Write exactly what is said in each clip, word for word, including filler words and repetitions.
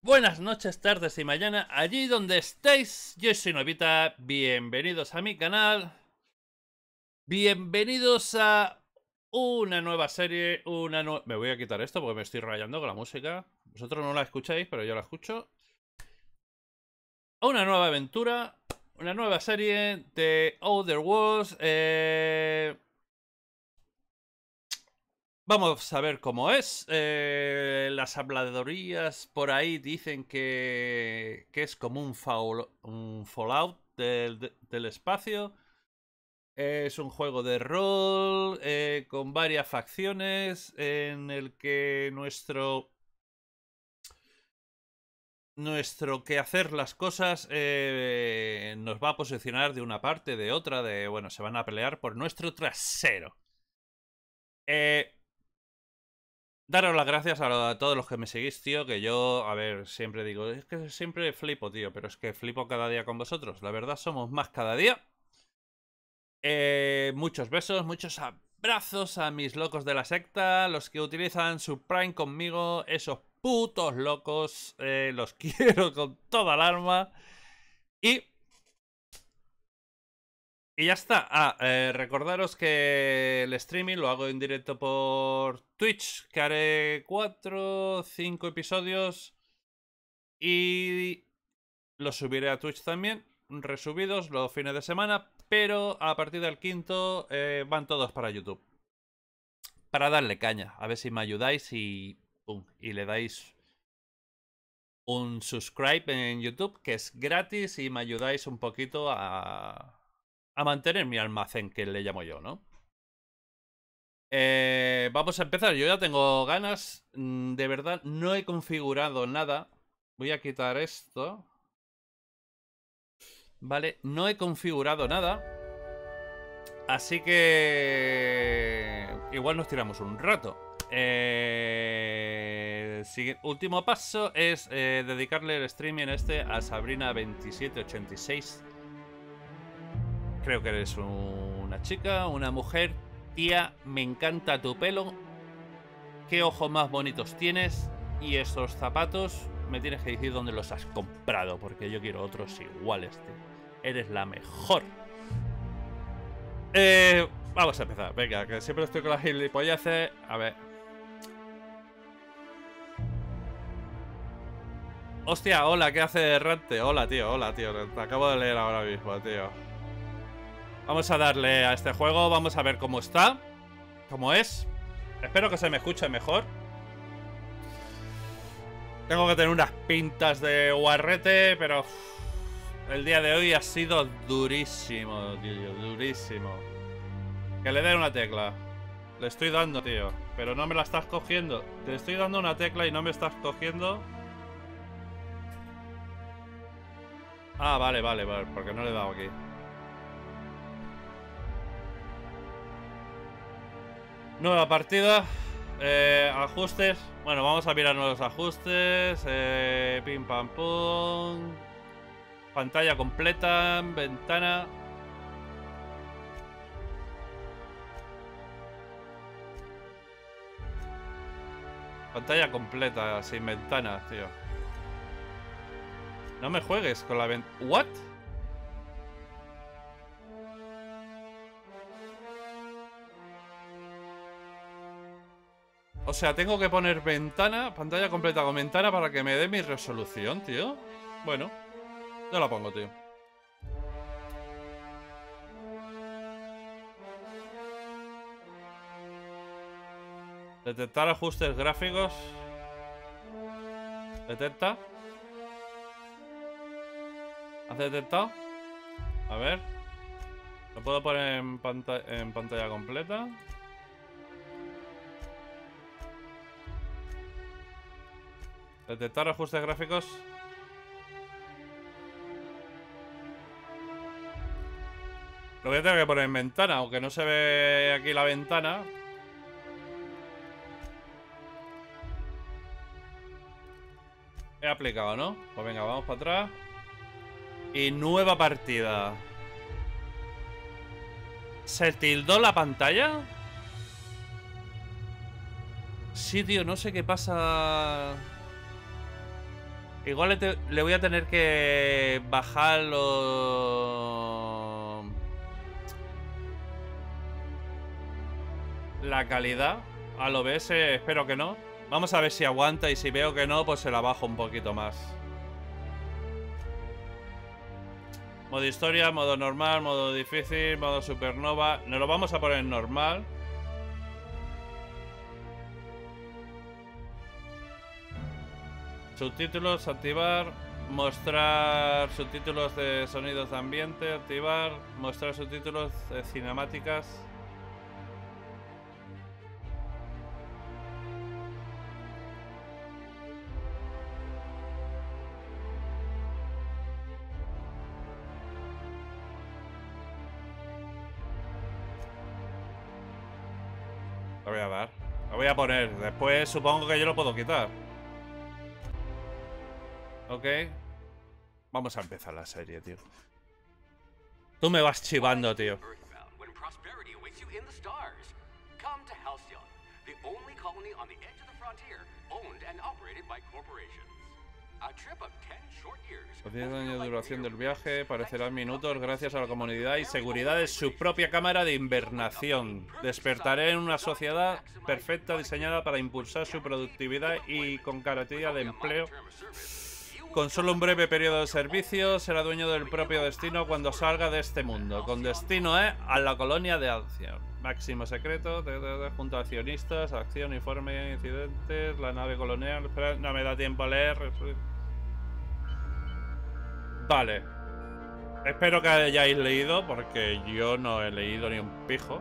Buenas noches, tardes y mañana, allí donde estéis. Yo soy Novita, bienvenidos a mi canal. Bienvenidos a una nueva serie, una nueva... Me voy a quitar esto porque me estoy rayando con la música. Vosotros no la escucháis, pero yo la escucho. A una nueva aventura, una nueva serie de Outer Worlds. Eh... Vamos a ver cómo es. Eh, las habladorías por ahí dicen que, que es como un, faul, un Fallout del, de, del espacio. Es un juego de rol eh, con varias facciones en el que nuestro nuestro que hacer las cosas eh, nos va a posicionar de una parte, de otra, de bueno, se van a pelear por nuestro trasero. Eh... Daros las gracias a, a todos los que me seguís, tío, que yo, a ver, siempre digo, es que siempre flipo, tío, pero es que flipo cada día con vosotros. La verdad, somos más cada día. Eh, muchos besos, muchos abrazos a mis locos de la secta, los que utilizan su Prime conmigo, esos putos locos, eh, los quiero con toda el alma. Y... Y ya está. Ah, eh, recordaros que el streaming lo hago en directo por Twitch, que haré cuatro, cinco episodios y los subiré a Twitch también, resubidos los fines de semana, pero a partir del quinto eh, van todos para YouTube. Para darle caña, a ver si me ayudáis y, pum, y le dais un subscribe en YouTube, que es gratis, y me ayudáis un poquito a... a mantener mi almacén, que le llamo yo, ¿no? Eh, vamos a empezar. Yo ya tengo ganas. De verdad, no he configurado nada. Voy a quitar esto. Vale, no he configurado nada. Así que... igual nos tiramos un rato. Eh... Sigue... Último paso es eh, dedicarle el streaming este a Sabrina veintisiete ochenta y seis. Creo que eres una chica, una mujer. Tía, me encanta tu pelo. Qué ojos más bonitos tienes. Y esos zapatos, me tienes que decir dónde los has comprado, porque yo quiero otros iguales, tío. Eres la mejor. Eh, vamos a empezar. Venga, que siempre estoy con las gilipolleces. A ver. Hostia, hola, ¿qué hace errante? Hola, tío, hola, tío. Te acabo de leer ahora mismo, tío. Vamos a darle a este juego, vamos a ver cómo está, cómo es. Espero que se me escuche mejor. Tengo que tener unas pintas de guarrete, pero uff, el día de hoy ha sido durísimo, tío, durísimo. Que le dé una tecla. Le estoy dando, tío, pero no me la estás cogiendo. Te estoy dando una tecla y no me estás cogiendo. Ah, vale, vale, vale, porque no le he dado aquí. Nueva partida, eh, ajustes. Bueno, vamos a mirar nuevos ajustes. eh, Pim pam pum. Pantalla completa, ventana. Pantalla completa, sin ventanas, tío. No me juegues con la ventana. ¿What? O sea, tengo que poner ventana, pantalla completa con ventana para que me dé mi resolución, tío. Bueno, yo la pongo, tío. Detectar ajustes gráficos. Detecta. ¿Has detectado? A ver. ¿Lo puedo poner en, panta en pantalla completa? Detectar ajustes gráficos. Lo voy a tener que poner en ventana, aunque no se ve aquí la ventana. He aplicado, ¿no? Pues venga, vamos para atrás. Y nueva partida. ¿Se tildó la pantalla? Sí, tío, no sé qué pasa. Igual le, te, le voy a tener que bajar lo... la calidad al O B S, espero que no. Vamos a ver si aguanta y si veo que no, pues se la bajo un poquito más. Modo historia, modo normal, modo difícil, modo supernova. Nos lo vamos a poner en normal. Subtítulos, activar. Mostrar subtítulos de sonidos de ambiente, activar. Mostrar subtítulos de cinemáticas. Lo voy a dar. Lo voy a poner. Después supongo que yo lo puedo quitar. Ok. Vamos a empezar la serie, tío. Tú me vas chivando, tío. Los diez años de duración del viaje parecerán minutos gracias a la comunidad y seguridad de su propia cámara de invernación. Despertaré en una sociedad perfecta diseñada para impulsar su productividad y con garantía de empleo. Con solo un breve periodo de servicio, será dueño del propio destino cuando salga de este mundo. Con destino, ¿eh? A la colonia de Alcyon. Máximo secreto, de, de, de, junto a accionistas, acción, informe, incidentes, la nave colonial. Espera, no me da tiempo a leer. Vale. Espero que hayáis leído, porque yo no he leído ni un pijo.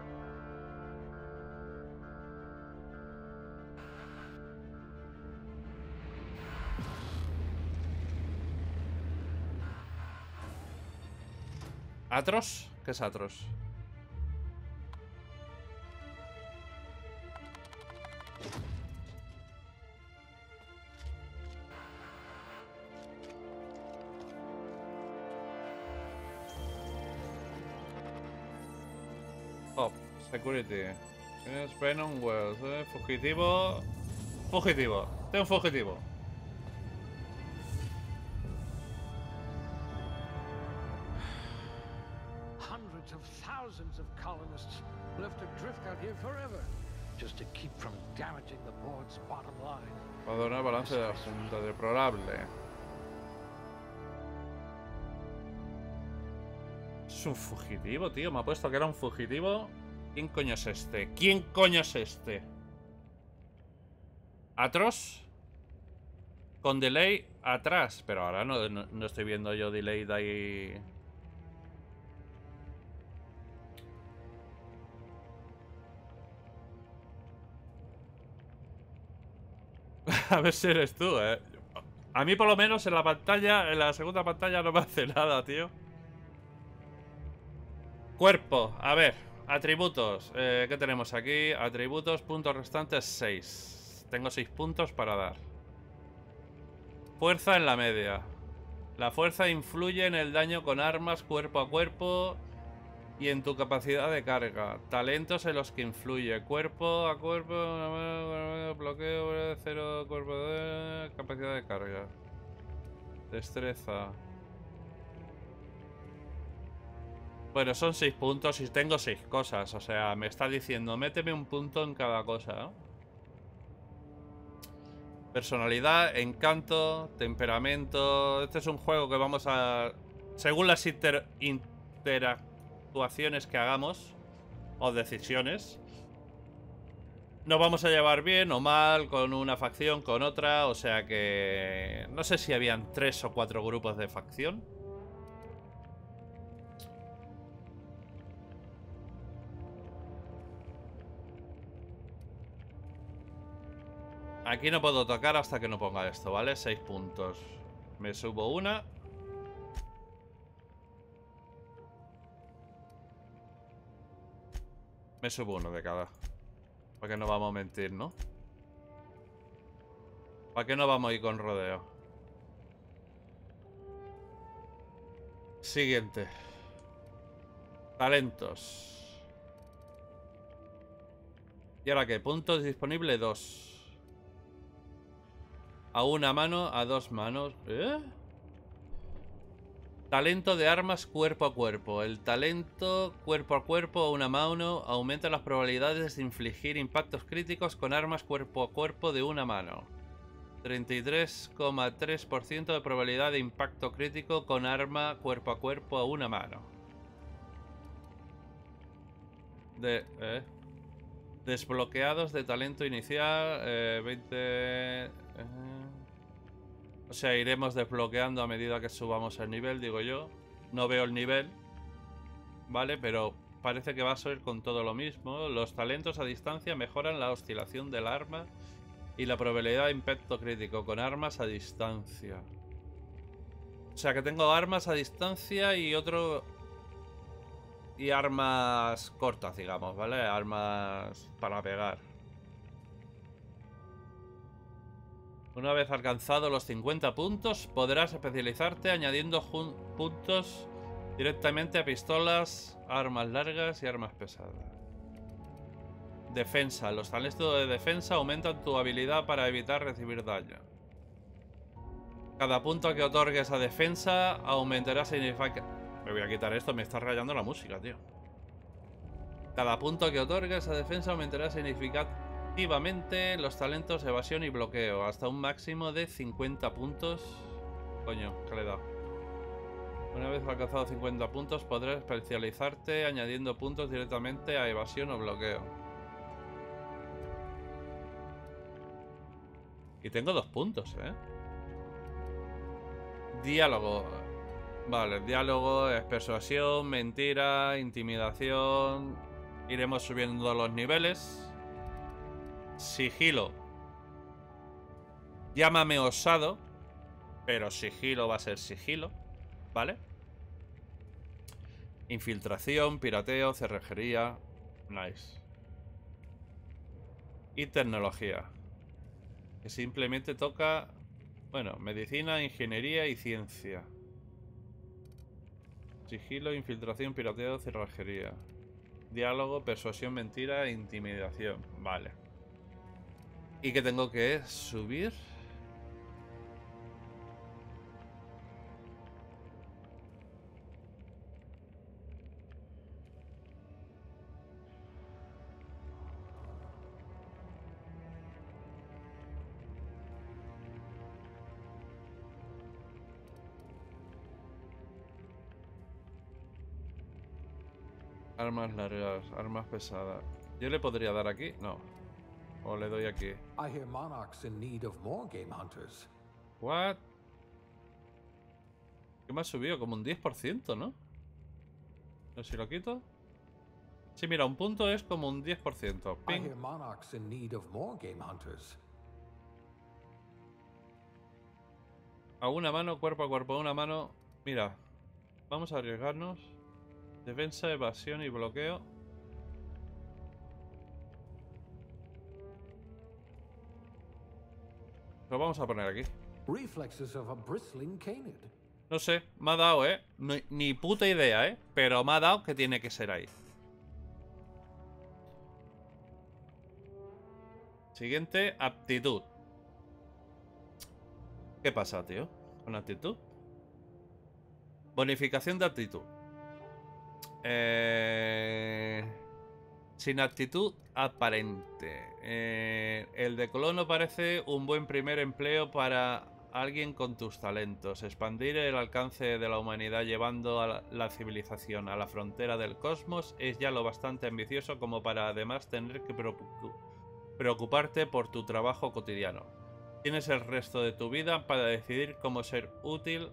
¿Atros? ¿Qué es Atros? Oh, security. Venom Wells, eh. Fugitivo. Fugitivo. Tengo un fugitivo. Of thousands of colonists left adrift out here forever, just to keep from damaging the board's bottom line. Abandonar balance de asunto deplorable. Es un fugitivo, tío. Me ha puesto que era un fugitivo. ¿Quién coño es este? ¿Quién coño es este? ¿Atros? Con delay atrás. Pero ahora no, no, no estoy viendo yo delay de ahí. A ver si eres tú, eh. A mí por lo menos en la pantalla, en la segunda pantalla no me hace nada, tío. Cuerpo, a ver. Atributos, eh, ¿qué tenemos aquí? Atributos, puntos restantes seis. Tengo seis puntos para dar. Fuerza en la media. La fuerza influye en el daño con armas cuerpo a cuerpo y en tu capacidad de carga. Talentos en los que influye. Cuerpo a cuerpo, bloqueo, cero, cuerpo de capacidad de carga. Destreza. Bueno, son seis puntos y tengo seis cosas. O sea, me está diciendo, méteme un punto en cada cosa, ¿no? Personalidad, encanto, temperamento. Este es un juego que vamos a... Según las inter... interactuaciones que hagamos, o decisiones, nos vamos a llevar bien o mal con una facción, con otra. O sea que... No sé si habían tres o cuatro grupos de facción. Aquí no puedo tocar hasta que no ponga esto, ¿vale? Seis puntos. Me subo una. Me subo uno de cada. Porque no vamos a mentir, ¿no? ¿Para qué no vamos a ir con rodeo? Siguiente. Talentos. ¿Y ahora qué? Puntos disponibles dos. a una mano, a dos manos. ¿Eh? Talento de armas cuerpo a cuerpo. El talento cuerpo a cuerpo a una mano aumenta las probabilidades de infligir impactos críticos con armas cuerpo a cuerpo de una mano. treinta y tres coma tres por ciento de probabilidad de impacto crítico con arma cuerpo a cuerpo a una mano. De, eh. Desbloqueados de talento inicial. Eh, veinte... Eh. O sea, iremos desbloqueando a medida que subamos el nivel, digo yo. No veo el nivel, ¿vale? Pero parece que va a ser con todo lo mismo. Los talentos a distancia mejoran la oscilación del arma y la probabilidad de impacto crítico con armas a distancia. O sea que tengo armas a distancia y otro... Y armas cortas, digamos, ¿vale? Armas para pegar. Una vez alcanzado los cincuenta puntos, podrás especializarte añadiendo puntos directamente a pistolas, armas largas y armas pesadas. Defensa. Los talentos de defensa aumentan tu habilidad para evitar recibir daño. Cada punto que otorgues a defensa aumentará significativamente... Me voy a quitar esto, me está rayando la música, tío. Cada punto que otorgues a defensa aumentará significativamente activamente los talentos evasión y bloqueo hasta un máximo de cincuenta puntos. Coño, ¿qué le he dado? Una vez alcanzado cincuenta puntos podrás especializarte añadiendo puntos directamente a evasión o bloqueo. Y tengo dos puntos, ¿eh? Diálogo. Vale, diálogo es persuasión, mentira, intimidación. Iremos subiendo los niveles. Sigilo. Llámame osado, pero sigilo va a ser sigilo, ¿vale? Infiltración, pirateo, cerrajería. Nice. Y tecnología, que simplemente toca... Bueno, medicina, ingeniería y ciencia. Sigilo, infiltración, pirateo, cerrajería. Diálogo, persuasión, mentira e intimidación. Vale. ¿Y qué tengo que subir? Armas largas, armas pesadas. ¿Yo le podría dar aquí? No. O le doy aquí. I hear Monarch's in need of more game hunters. What? ¿Qué me ha subido? Como un diez por ciento, ¿no? No sé si lo quito. Sí, mira, un punto es como un diez por ciento. I hear Monarch's in need of more game hunters. A una mano, cuerpo a cuerpo, a una mano. Mira, vamos a arriesgarnos. Defensa, evasión y bloqueo. Lo vamos a poner aquí. Reflexes of a bristling canid. No sé, me ha dado, ¿eh? No, ni puta idea, ¿eh? Pero me ha dado que tiene que ser ahí. Siguiente, aptitud. ¿Qué pasa, tío? Con aptitud. Bonificación de aptitud. Eh... Sin aptitud aparente. Eh... El de colono parece un buen primer empleo para alguien con tus talentos. Expandir el alcance de la humanidad llevando a la, la civilización a la frontera del cosmos es ya lo bastante ambicioso como para además tener que preocuparte por tu trabajo cotidiano. Tienes el resto de tu vida para decidir cómo ser útil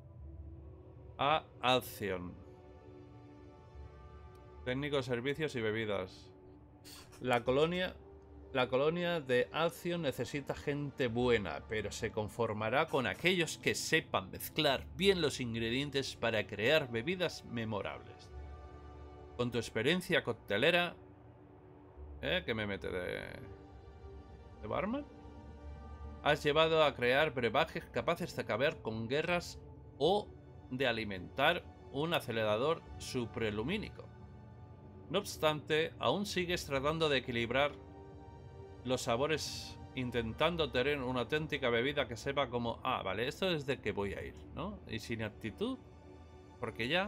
a Alcyon. Técnicos, servicios y bebidas. La colonia, la colonia de Alcyon necesita gente buena, pero se conformará con aquellos que sepan mezclar bien los ingredientes para crear bebidas memorables. Con tu experiencia coctelera... ¿Eh? ¿Qué me mete de... de barman? Has llevado a crear brebajes capaces de acabar con guerras o de alimentar un acelerador supralumínico. No obstante, aún sigues tratando de equilibrar los sabores intentando tener una auténtica bebida que sepa como, ah, vale, esto es de que voy a ir, ¿no? Y sin actitud, porque ya...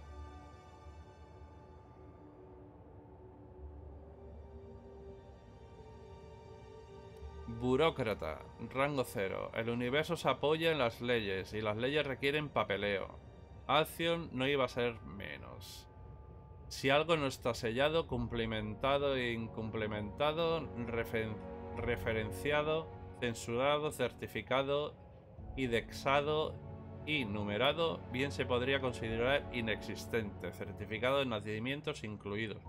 Burócrata, rango cero. El universo se apoya en las leyes y las leyes requieren papeleo. Alcyon no iba a ser menos. Si algo no está sellado, cumplimentado e incumplimentado, refer referenciado, censurado, certificado, indexado y numerado, bien se podría considerar inexistente, certificado de nacimientos incluidos.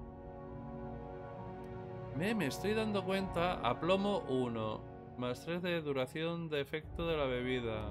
Me, me estoy dando cuenta, aplomo uno, más tres de duración de efecto de la bebida.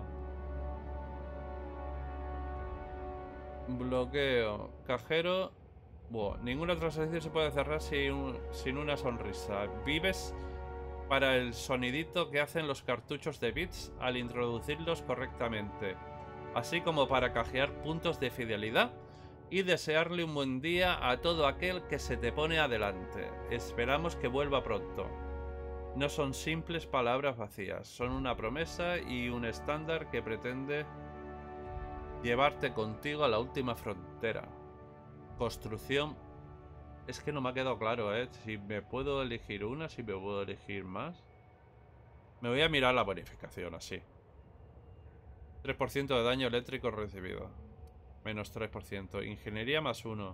Bloqueo, cajero. Buah, ninguna transacción se puede cerrar sin, un, sin una sonrisa. Vives para el sonidito que hacen los cartuchos de bits al introducirlos correctamente, así como para canjear puntos de fidelidad y desearle un buen día a todo aquel que se te pone adelante. Esperamos que vuelva pronto. No son simples palabras vacías, son una promesa y un estándar que pretende llevarte contigo a la última frontera. Construcción. Es que no me ha quedado claro, ¿eh? Si me puedo elegir una, si me puedo elegir más. Me voy a mirar la bonificación, así. tres por ciento de daño eléctrico recibido. Menos tres por ciento. Ingeniería más uno.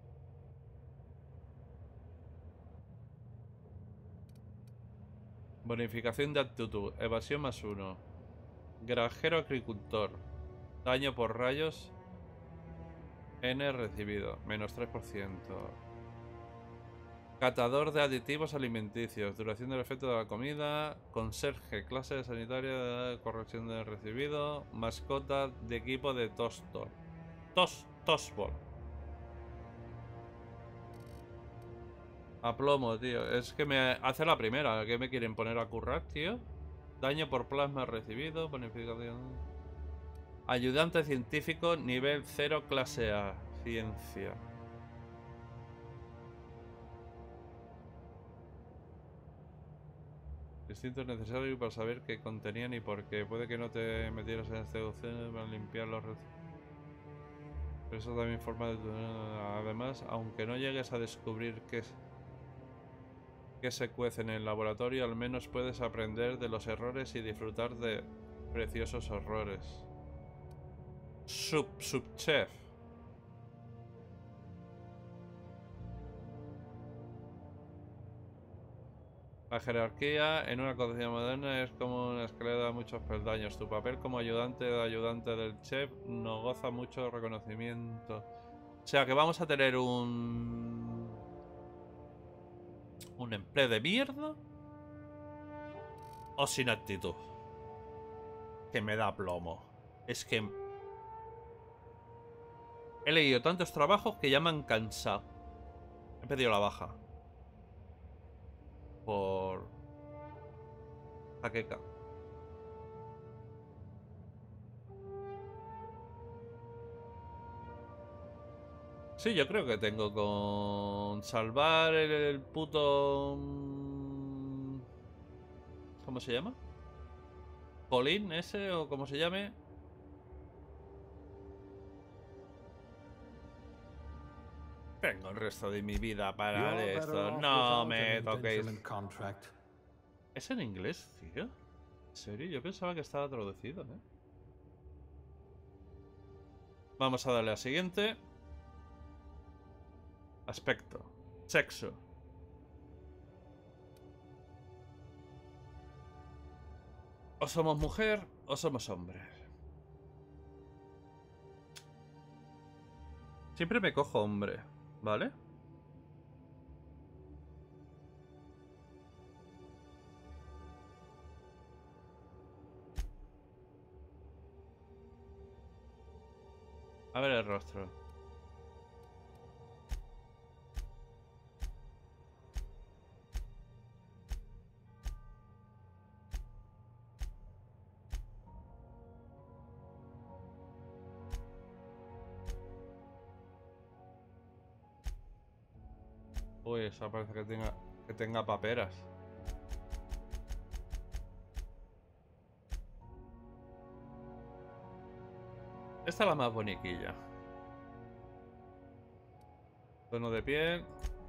Bonificación de actitud. Evasión más uno. Granjero agricultor. Daño por rayos. N recibido. Menos tres por ciento. Catador de aditivos alimenticios. Duración del efecto de la comida. Conserje. Clase de sanitaria. Corrección de recibido. Mascota de equipo de Tostor. Tos, Tosbol. Aplomo, tío. Es que me hace la primera. ¿Qué me quieren poner a currar, tío? Daño por plasma recibido. Bonificación. Ayudante científico nivel cero clase A. Ciencia. Instinto necesario para saber qué contenían y por qué. Puede que no te metieras en esta opción para limpiar los... Pero eso también forma de tu... Además, aunque no llegues a descubrir qué, qué se cuece en el laboratorio, al menos puedes aprender de los errores y disfrutar de preciosos horrores. Sub, subchef. La jerarquía en una cocina moderna es como una escalera de muchos peldaños. Tu papel como ayudante de ayudante del chef no goza mucho reconocimiento. O sea que vamos a tener un... ¿Un empleo de mierda? ¿O sin actitud? Que me da plomo. Es que... He leído tantos trabajos que ya me han cansado. He pedido la baja. Por... jaqueca. Sí, yo creo que tengo con... salvar el, el puto... ¿Cómo se llama? Colín ese o como se llame. Tengo el resto de mi vida para esto. No me toquéis. ¿Es en inglés, tío? ¿En serio? Yo pensaba que estaba traducido, ¿eh? Vamos a darle a siguiente. Aspecto. Sexo. O somos mujer o somos hombre. Siempre me cojo hombre, ¿vale? A ver el rostro. Uy, esa parece que tenga, que tenga paperas. Esta es la más boniquilla. Tono de piel.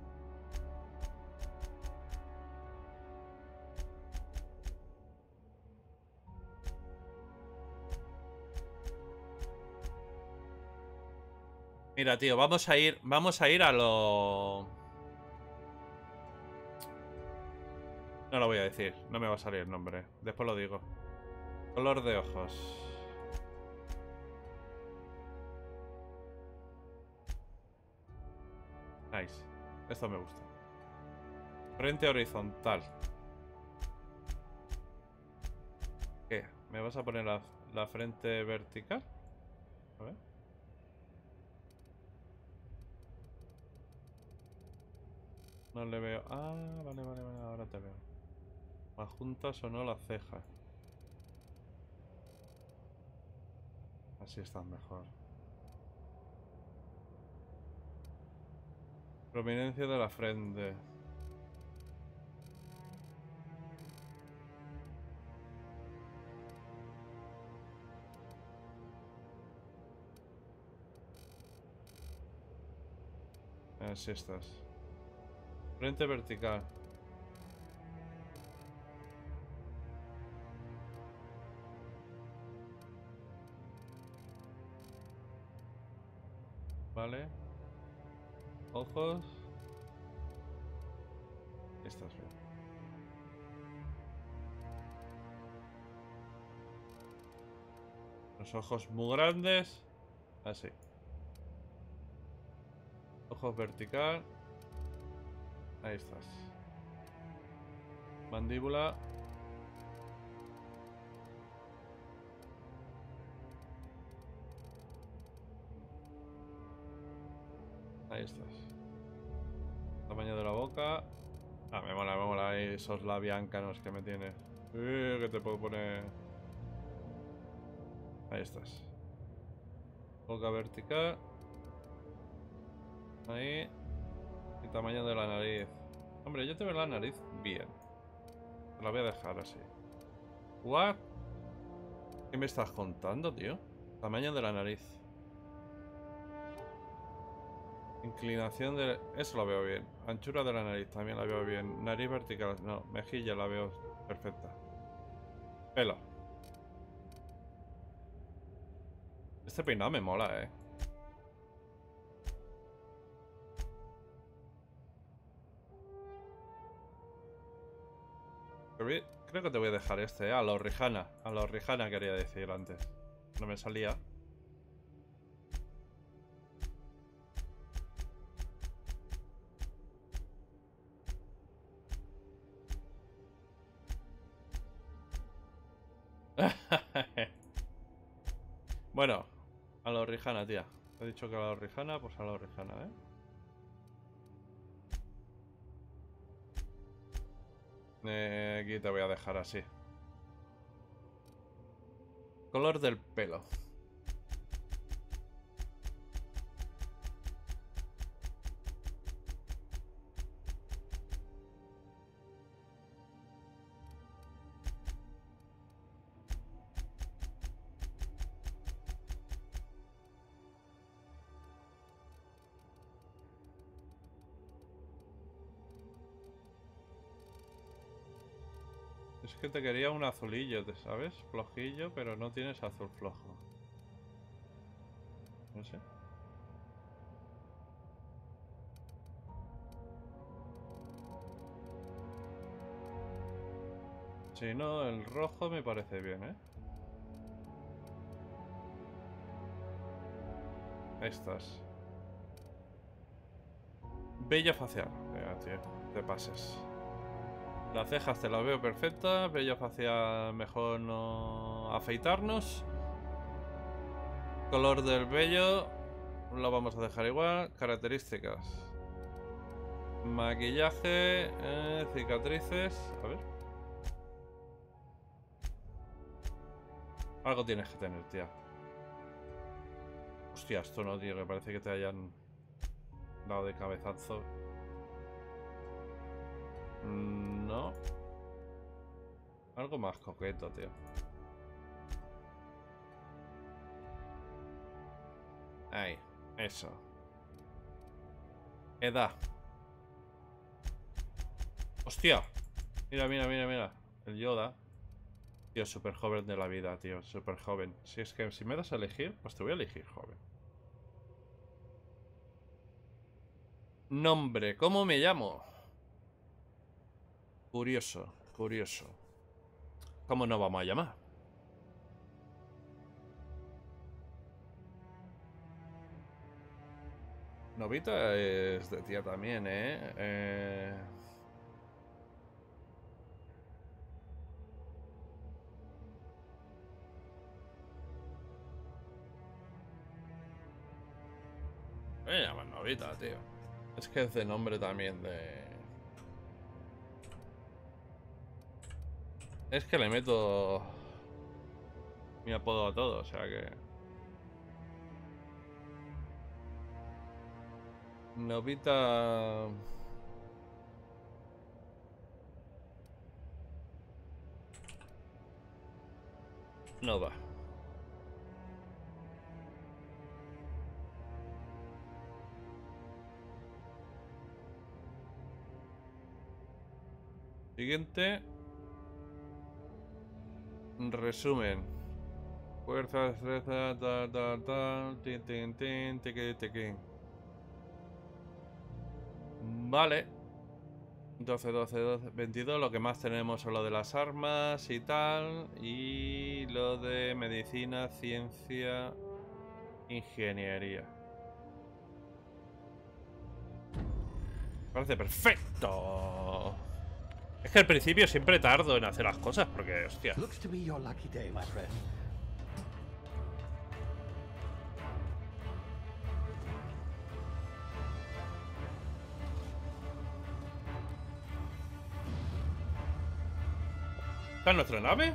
Mira, tío, vamos a ir. Vamos a ir a lo. No lo voy a decir. No me va a salir el nombre. Después lo digo. Color de ojos. Nice. Esto me gusta. Frente horizontal. ¿Qué? ¿Me vas a poner la, la frente vertical? A ver. No le veo. Ah, vale, vale, vale. Ahora te veo. ¿Más juntas o no las cejas? Así están mejor. Prominencia de la frente. Así estás. Frente vertical. Vale. Ojos. Estás bien. Los ojos muy grandes. Así. Ojos vertical. Ahí estás. Mandíbula. Ahí estás. Tamaño de la boca. Ah, me mola, me mola ahí esos labiáncanos que me tienes. Eh, que te puedo poner. Ahí estás. Boca vertical. Ahí. Y tamaño de la nariz. Hombre, yo te veo la nariz bien. Te la voy a dejar así. ¿What? ¿Qué me estás contando, tío? Tamaño de la nariz. Inclinación de... Eso lo veo bien. Anchura de la nariz también la veo bien. Nariz vertical. No, mejilla la veo perfecta. Pelo. Este peinado me mola, eh. Creo que te voy a dejar este, eh. A la Rihanna. A la Rihanna quería decir antes. No me salía. Bueno, a la Rihanna, tía. Te he dicho que a la Rihanna, pues a la Rihanna, ¿eh? Eh, aquí te voy a dejar así. Color del pelo. Es que te quería un azulillo, ¿te sabes? Flojillo, pero no tienes azul flojo. No sé. Si no, el rojo me parece bien, ¿eh? Ahí estás. Vello facial. Venga, tío, te pases. Las cejas te las veo perfectas. Vello facial, mejor no afeitarnos. Color del vello lo vamos a dejar igual. Características. Maquillaje, eh, cicatrices. A ver. Algo tienes que tener, tía. Hostia, esto no, tío, que parece que te hayan dado de cabezazo. No. Algo más coqueto, tío. Ahí, eso. Edad. Hostia. Mira, mira, mira, mira. El Yoda. Tío, súper joven de la vida, tío. Súper joven. Si es que si me das a elegir, pues te voy a elegir joven. Nombre. ¿Cómo me llamo? Curioso, curioso. ¿Cómo nos vamos a llamar? Novita es de tía también, ¿eh? eh... Me llaman Novita, tío. Es que es de nombre también de... Es que le meto mi apodo a todo, o sea que... Novita... No va. Siguiente. Resumen. Fuerza, destreza, tal, tal, tal. Tin, tin, tin, tiqui, tiqui. Vale. doce, doce, doce, veintidós. Lo que más tenemos son lo de las armas y tal. Y lo de medicina, ciencia, ingeniería. Parece perfecto. Es que al principio siempre tardo en hacer las cosas porque, hostia. Looks to be your lucky day, my friend. ¿Está en nuestra nave?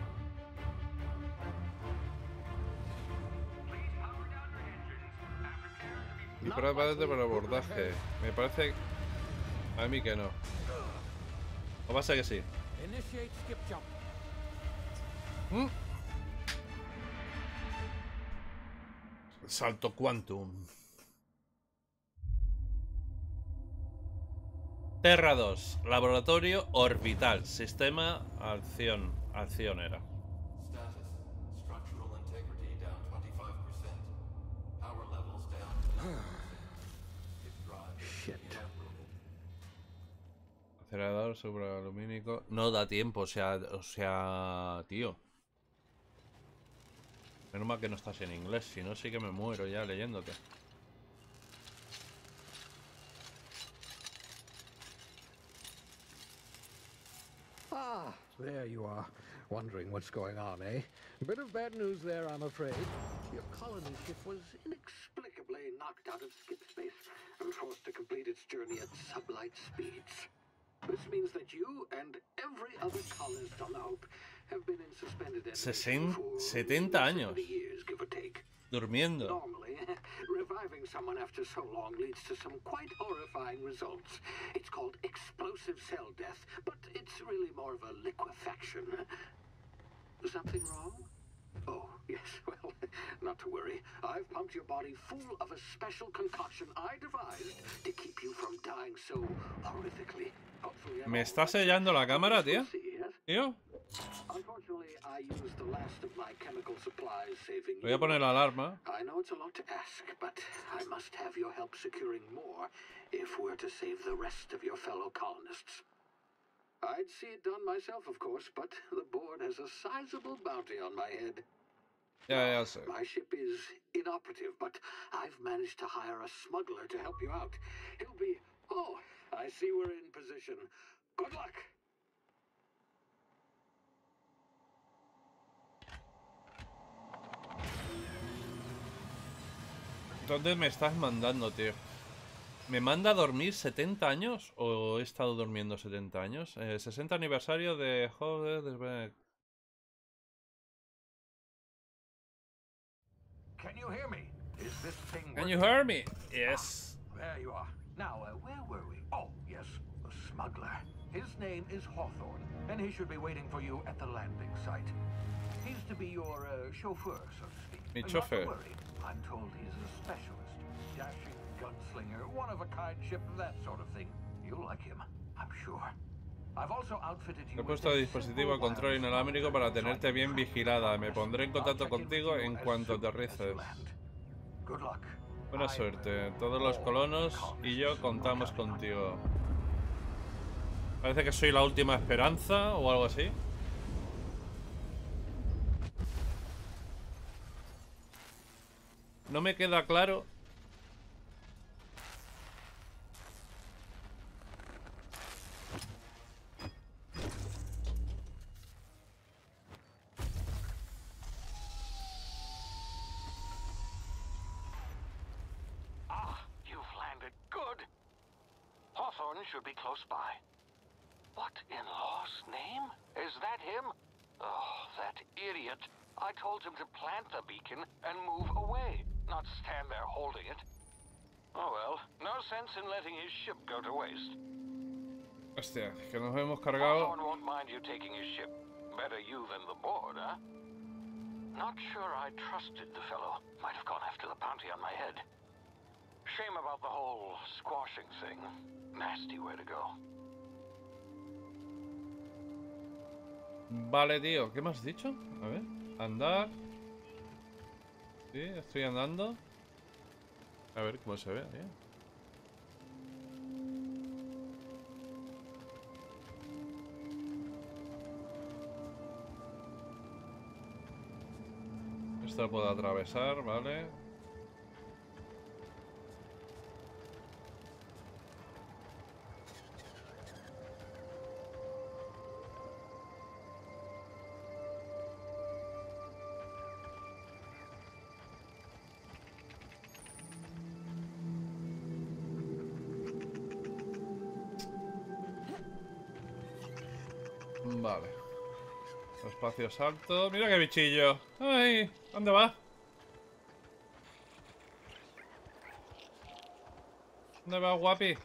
Y prepárate para el abordaje. Me parece a mí que no. ¿O pasa que sí? Initiate skip jump. ¿Mm? Salto quantum. Terra dos, laboratorio orbital, sistema acción, acción era. Shit. Acelerador supralumínico. No da tiempo, o sea, o sea, tío. Menos mal que no estás en inglés, si no sí que me muero ya leyéndote. Ah, there you are. Wondering what's going on, eh? A bit of bad news there, I'm afraid. Your colony ship was inexplicably knocked out of skip space and forced to complete its journey at sublight speeds. This means that you and every other colonist on the Hope have been in suspended animation for setenta años. seventy years, give or take. Durmiendo. Normally, reviving someone after so long leads to some quite horrifying results. It's called explosive cell death, but it's really more of a liquefaction. Something wrong? Oh, yes, well, not to worry. I've pumped your body full of a special concoction I devised to keep you from dying so horrifically. ¿Me está sellando la cámara, tío? ¿Tío? Unfortunately, I used the last of my chemical supplies saving you. Voy a poner la alarma. I know it's a lot to ask, but I must have your help securing more if we're to save the rest of your fellow colonists. I'd see it done myself, of course, but the board has a sizable bounty on my head. Yeah, yeah, sir. My ship is inoperative, but I've managed to hire a smuggler to help you out. He'll be... Oh, I see we're in position. Good luck. ¿Dónde me estás mandando, tío? ¿Me manda a dormir setenta años? ¿O he estado durmiendo setenta años? Eh, sesenta aniversario de... Joder, de... Can you hear me? Is this thing Can you hear me? Yes. Ah, there you are. Now, uh, where were we? Oh, yes, the smuggler. His name is Hawthorne, and he should be waiting for you at the landing site. He's to be your uh, chauffeur, so to speak. Mi Not chofer. to worry. I'm told he's a specialist. Dashing gunslinger, one-of-a-kind ship, that sort of thing. You'll like him, I'm sure. I've also outfitted you He with puesto a this dispositivo simple control wireless inalámbrico monitor, para so I tenerte can bien track your vigilada. Me progress. pondré en I'll contacto check in with contigo you en as cuanto soon as you aterrices. land. Good luck. Buena I'm suerte. Todos los all colonos y yo colonists. contamos Counting on you. contigo. Parece que soy la última esperanza o algo así. No me queda claro. Ah, you've landed good. Hawthorne should be close by. What in law's name? Is that him? Oh, that idiot. I told him to plant the beacon and move away, not stand there holding it. Oh well, no sense in letting his ship go to waste. Hostia, que nos hemos cargado. Hawthorne won't mind you taking his ship. Better you than the board, huh? Not sure I trusted the fellow. Might have gone after the bounty on my head. Shame about the whole squashing thing. Nasty way to go. Vale, tío. ¿Qué me has dicho? A ver. Andar. Sí, estoy andando. A ver cómo se ve, tío. Esto lo puedo atravesar, vale. Vale. Espacio salto. Mira qué bichillo. Ay, ¿dónde va? ¿Dónde va, guapi?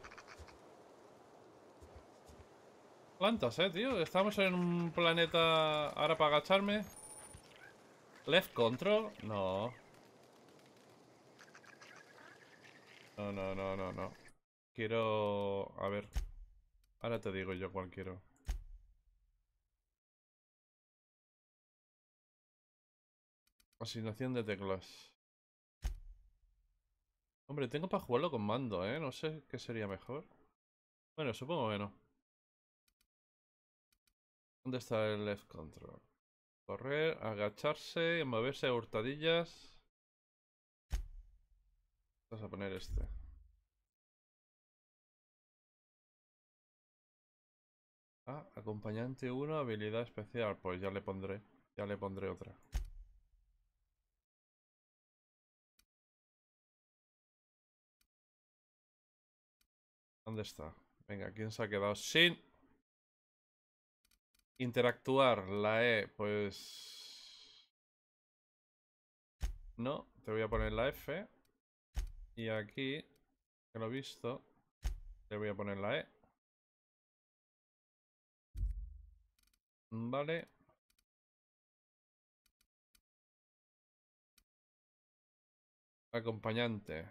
Plantas, eh, tío. Estamos en un planeta. Ahora para agacharme. Left control. No. No, no, no, no, no. Quiero... A ver. Ahora te digo yo cuál quiero. Asignación de teclas. Hombre, tengo para jugarlo con mando, ¿eh? No sé qué sería mejor. Bueno, supongo que no. ¿Dónde está el left control? Correr, agacharse, moverse a hurtadillas. Vamos a poner este. Ah, acompañante uno, habilidad especial. Pues ya le pondré. Ya le pondré otra. ¿Dónde está? Venga, ¿quién se ha quedado sin interactuar? La E, pues... No, te voy a poner la F. Y aquí, que lo he visto, le voy a poner la E. Vale. Acompañante.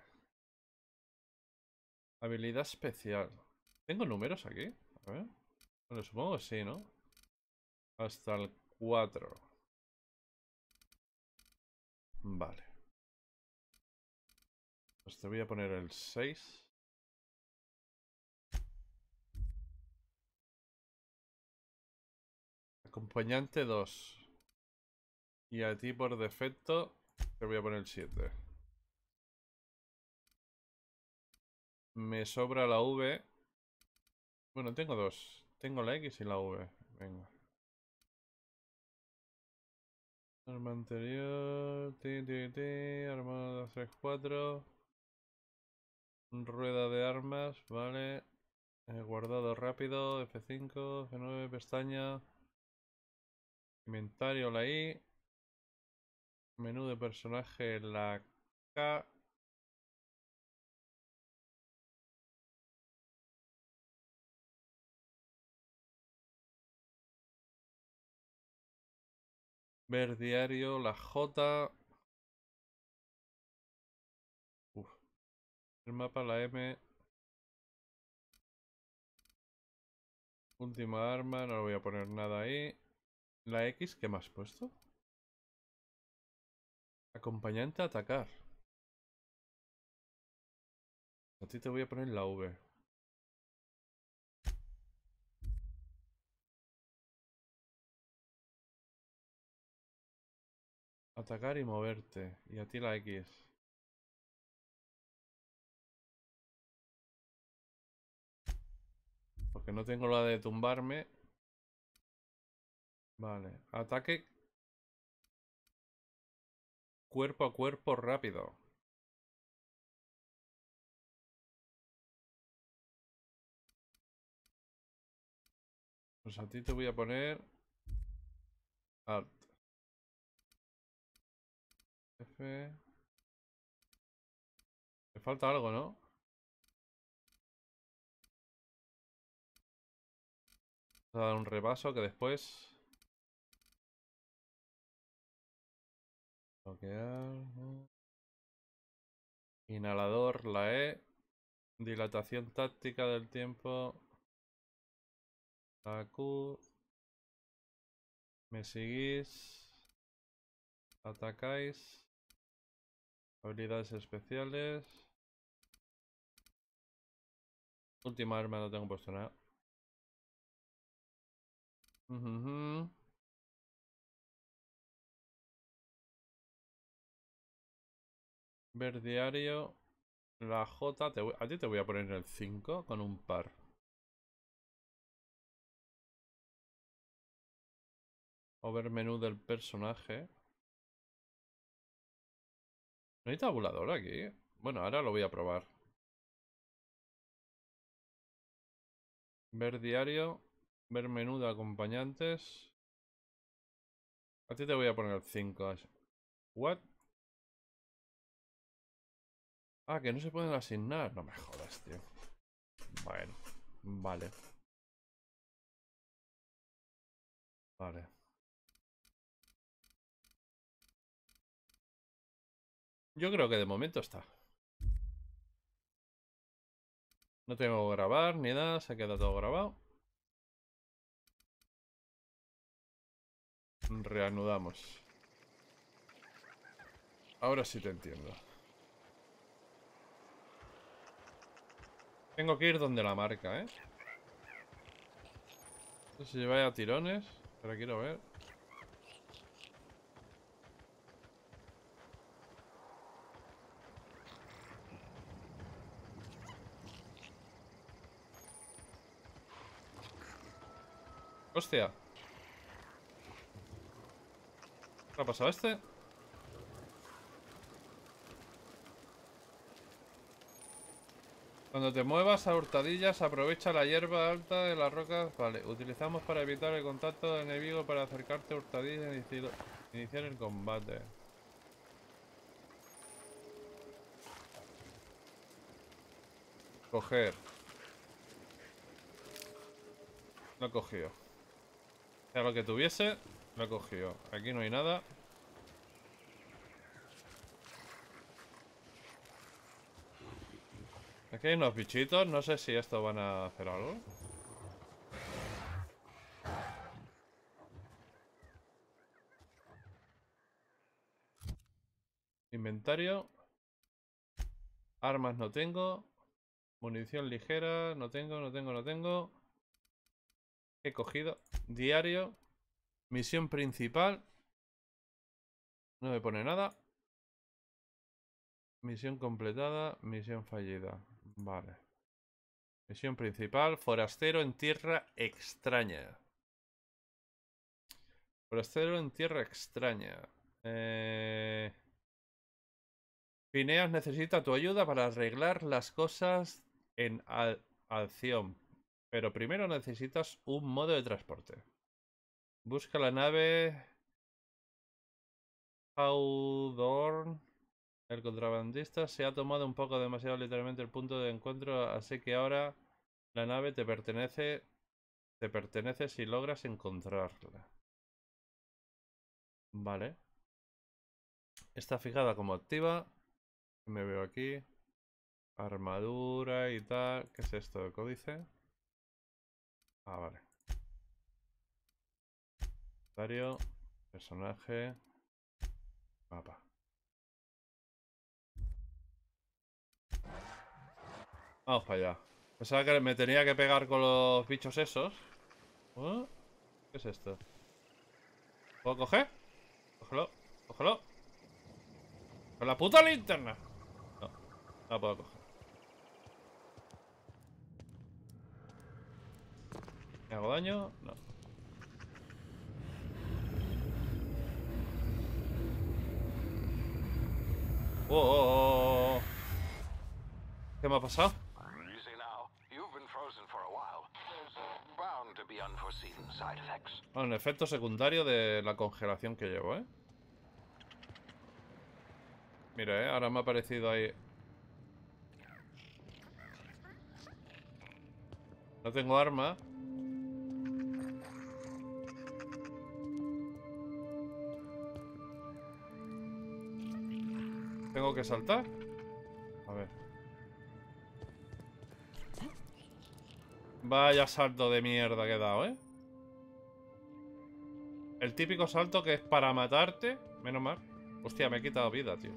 Habilidad especial. ¿Tengo números aquí? A ver. Bueno, supongo que sí, ¿no? Hasta el cuatro. Vale. Pues te voy a poner el seis. Acompañante dos. Y a ti por defecto te voy a poner el siete. Me sobra la V. Bueno, tengo dos. Tengo la X y la V. Venga. Arma anterior. Ti, ti, ti. Arma tres cuatro. Rueda de armas. Vale. Eh, guardado rápido. F cinco. F nueve. Pestaña. Inventario la I. Menú de personaje la K. Ver diario la J. El mapa, la M. Última arma, no le voy a poner nada ahí. La X, ¿qué me has puesto? Acompañante a atacar. A ti te voy a poner la V. Atacar y moverte. Y a ti la X. Porque no tengo la de tumbarme. Vale. Ataque. Cuerpo a cuerpo rápido. Pues a ti te voy a poner... Alt. F. Me falta algo, ¿no? Vamos a dar un repaso que después... Bloquear... ¿no? Inhalador, la E. Dilatación táctica del tiempo. La Q. Me seguís. Atacáis. Habilidades especiales. Última arma, no tengo puesto nada. Uh-huh. Ver diario. La J. Te voy... A ti te voy a poner el cinco con un par. O ver menú del personaje. ¿No hay tabulador aquí? Bueno, ahora lo voy a probar. Ver diario. Ver menú de acompañantes. A ti te voy a poner el cinco. ¿What? Ah, que no se pueden asignar. No me jodas, tío. Bueno, vale. Vale. Yo creo que de momento está. No tengo que grabar ni nada, se queda todo grabado. Reanudamos. Ahora sí te entiendo. Tengo que ir donde la marca, ¿eh? No sé si vaya a tirones, pero quiero ver. ¡Hostia! ¿Qué ha pasado a este? Cuando te muevas a hurtadillas, aprovecha la hierba alta de las rocas. Vale, utilizamos para evitar el contacto del enemigo para acercarte a hurtadillas e iniciar el combate. Coger. Lo he cogido. Sea lo que tuviese, lo he cogido. Aquí no hay nada. Aquí hay unos bichitos. No sé si estos van a hacer algo. Inventario. Armas no tengo. Munición ligera. No tengo, no tengo, no tengo. He cogido. Diario. Misión principal. No me pone nada. Misión completada. Misión fallida. Vale. Misión principal. Forastero en tierra extraña. Forastero en tierra extraña. Eh... Phineas necesita tu ayuda para arreglar las cosas en Al- Alción. Pero primero necesitas un modo de transporte. Busca la nave Hawthorne. El contrabandista se ha tomado un poco demasiado literalmente el punto de encuentro, así que ahora la nave te pertenece. Te pertenece si logras encontrarla. Vale. Está fijada como activa. Me veo aquí. Armadura y tal. ¿Qué es esto? ¿El códice? Ah, vale. Inventario. Personaje. Mapa. Vamos para allá. Pensaba que me tenía que pegar con los bichos esos. ¿Oh? ¿Qué es esto? ¿Puedo coger? Cógelo, cógelo. ¡Con la puta linterna! No, no la puedo coger. ¿Me hago daño? No. Oh, oh, oh, oh. ¿Qué me ha pasado? Bueno, el efecto secundario de la congelación que llevo, ¿eh? Mira, ¿eh? Ahora me ha aparecido ahí. No tengo arma. ¿Tengo que saltar? A ver. Vaya salto de mierda que he dado, ¿eh? El típico salto que es para matarte. Menos mal. Hostia, me he quitado vida, tío.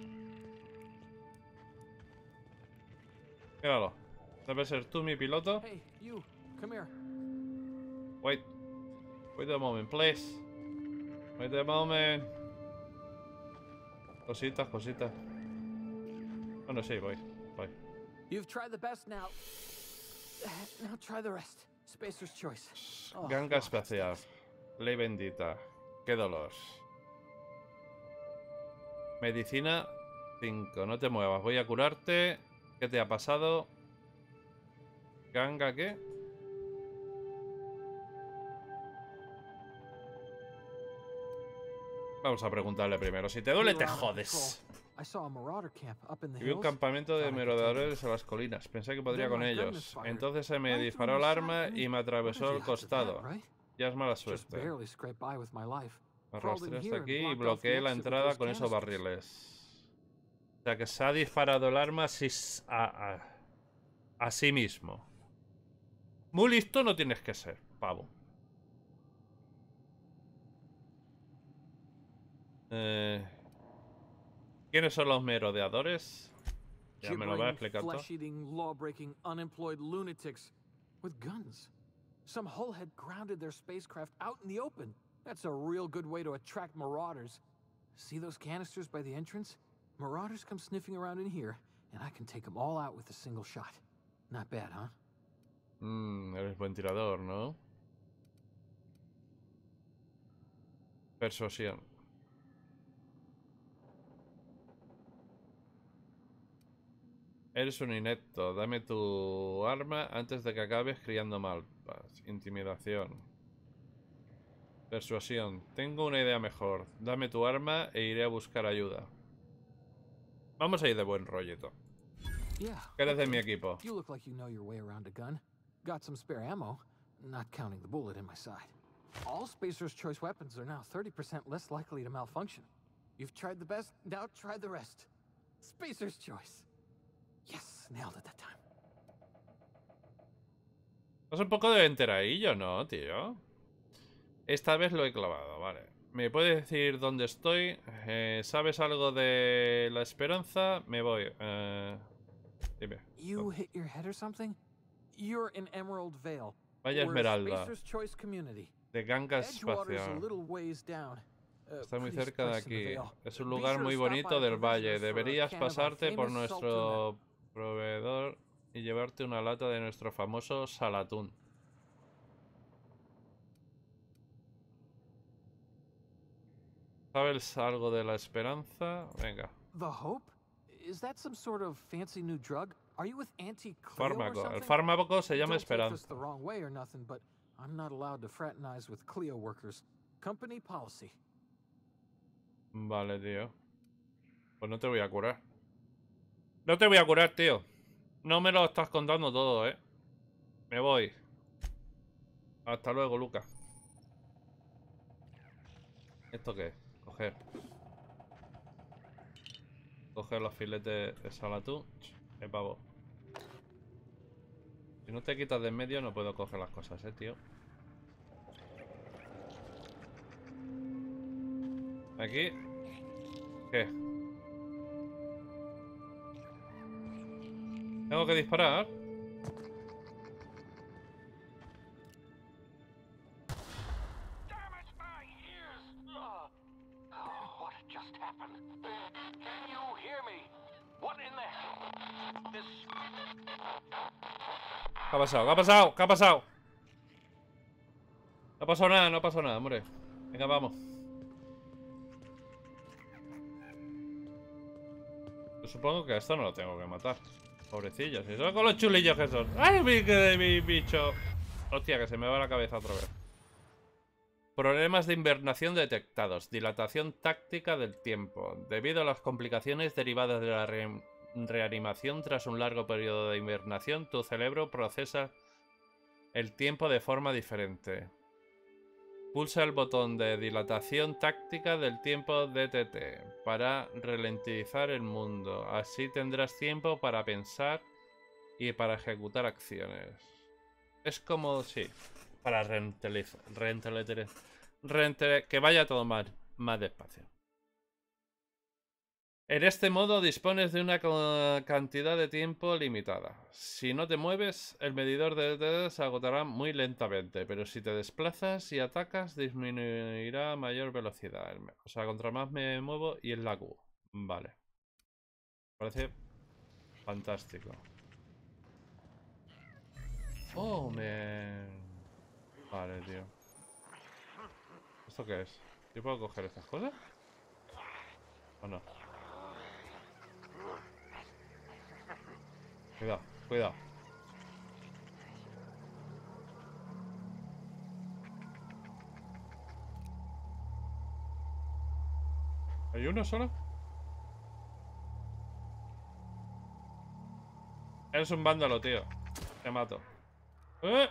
Míralo. Debe ser tú mi piloto. Hey, you, come here. Wait. Wait a moment, please. Wait a moment. Cositas, cositas. Bueno, sí, voy. Voy. You've tried the best now. Now try the rest. Spacer's choice. Oh, Ganga God. espacial. Ley bendita. Qué dolor. Medicina cinco. No te muevas. Voy a curarte. ¿Qué te ha pasado? ¿Ganga qué? Vamos a preguntarle primero. Si te duele, te jodes. I saw a marauder camp up in the Y vi un hills. campamento de Thought I could merodeadores en las colinas. Pensé que podría Then con my ellos. goodness, fire. Entonces se me Right disparó through el my arma side. y me What atravesó did el you after costado. that, right? Ya es mala Just suerte. barely scraped by with my life. Me Crawled in arrastré hasta here and aquí y blocked off bloqueé the la exit with entrada those con esos canisters. barriles. O sea que se ha disparado el arma así, a, a, a sí mismo. Muy listo no tienes que ser, pavo. Eh, ¿Quiénes son los merodeadores? Ya me lo va a Gibbering, explicar todo. flesh-eating, law-breaking, unemployed lunatics with guns. Some hullhead grounded their spacecraft out in the open. That's a real good way to attract marauders. See those canisters by the entrance? Marauders come sniffing around in here, and I can take them all out with a single shot. Not bad, huh? Mmm, eres buen tirador, ¿no? Persuasión. Eres un inepto. Dame tu arma antes de que acabes criando malpas. Intimidación. Persuasión. Tengo una idea mejor. Dame tu arma e iré a buscar ayuda. Vamos a ir de buen rollito. Yeah. ¿Qué eres de okay. mi equipo? You look like you know your way around a gun. Got some spare ammo, not counting the bullet in my side. All Spacer's choice weapons are now thirty percent less likely to malfunction. You've tried the best, now try the rest. Spacer's choice. Yes, nailed it that time. Es un poco de enteradillo, ¿no, tío? Esta vez lo he clavado, vale. ¿Me puedes decir dónde estoy? Eh, ¿Sabes algo de la esperanza? Me voy. Eh, dime. You hit your head or something? You're in Emerald Vale. Vaya We're Esmeralda. Spacer's choice community. De Ganga Edgewater's a espacial. little ways down. Uh, Está muy pretty cerca de sparse in the aquí. Vale. Es un Be lugar sure muy to stop bonito by del valle. Provisioners for a Deberías can of our pasarte por famous salt nuestro proveedor y llevarte una lata de nuestro famoso salatún. ¿Sabes algo de la esperanza? Venga. The Hope? Is that some sort of fancy new drug? Are you with Anti-Cleo or Fármaco. something? El fármaco se llama Don't take this esperanza. the wrong way or nothing, but I'm not allowed to fraternize with Cleo workers. Company policy. Vale, tío. Pues no te voy a curar. No te voy a curar, tío. No me lo estás contando todo, ¿eh? Me voy. Hasta luego, Luca. ¿Esto qué es? Coger. Coger los filetes de salatún. De pavo. Si no te quitas de en medio no puedo coger las cosas, eh, tío. Aquí. ¿Qué? ¿Tengo que disparar? ¿Qué ha pasado? ¿Qué ha pasado? ¿Qué ha pasado? No ha pasado nada, no ha pasado nada, hombre. Venga, vamos. Yo supongo que a esto no lo tengo que matar. Pobrecillos, y son con los chulillos que son. ¡Ay, mi, que mi bicho! Hostia, que se me va la cabeza otra vez. Problemas de invernación detectados. Dilatación táctica del tiempo. Debido a las complicaciones derivadas de la re reanimación tras un largo periodo de invernación, tu cerebro procesa el tiempo de forma diferente. Pulsa el botón de dilatación táctica del tiempo D T T para ralentizar el mundo. Así tendrás tiempo para pensar y para ejecutar acciones. Es como, sí, para rentalizar, rentalizar, rentalizar, que vaya todo más, más despacio. En este modo dispones de una cantidad de tiempo limitada. Si no te mueves, el medidor de D T T se agotará muy lentamente, pero si te desplazas y atacas, disminuirá a mayor velocidad. O sea, contra más me muevo y es la Q. Vale. Parece fantástico. Oh, man. Vale, tío. ¿Esto qué es? ¿Yo puedo coger estas cosas? ¿O no? Cuidado, cuidado. ¿Hay uno solo? Eres un vándalo, tío. Te mato. ¡Eh!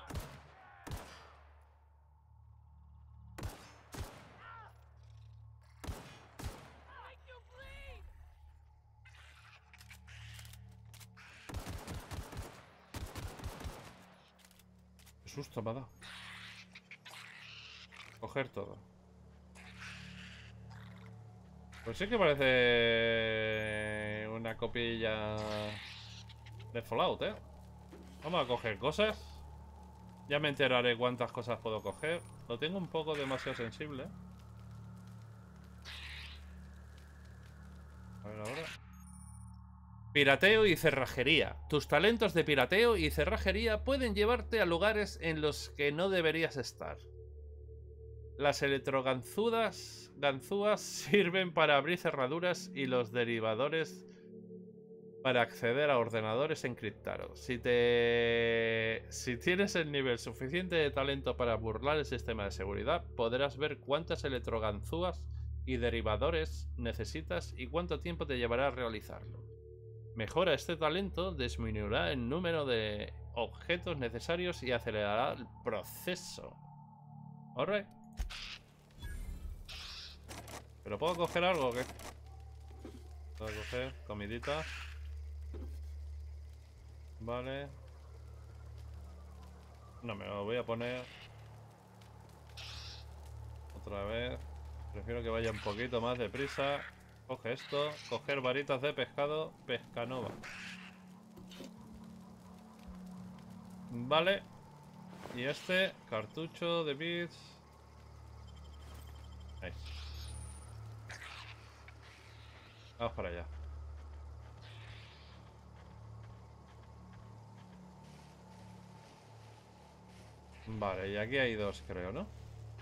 Qué susto me ha dado. Coger todo. Pues sí que parece una copilla de Fallout, ¿eh? Vamos a coger cosas. Ya me enteraré cuántas cosas puedo coger. Lo tengo un poco demasiado sensible. A ver ahora. Pirateo y cerrajería. Tus talentos de pirateo y cerrajería pueden llevarte a lugares en los que no deberías estar. Las electroganzúas ganzúas sirven para abrir cerraduras y los derivadores para acceder a ordenadores encriptados. Si te... si tienes el nivel suficiente de talento para burlar el sistema de seguridad, podrás ver cuántas electroganzúas y derivadores necesitas y cuánto tiempo te llevará a realizarlo. Mejora este talento, disminuirá el número de objetos necesarios y acelerará el proceso. Alright. ¿Pero puedo coger algo o qué? Puedo coger comidita. Vale. No me lo voy a poner otra vez. Prefiero que vaya un poquito más deprisa. Coge esto. Coger varitas de pescado. Pescanova. Vale. Y este, cartucho de bits. Ahí. Vamos para allá. Vale, y aquí hay dos, creo, ¿no?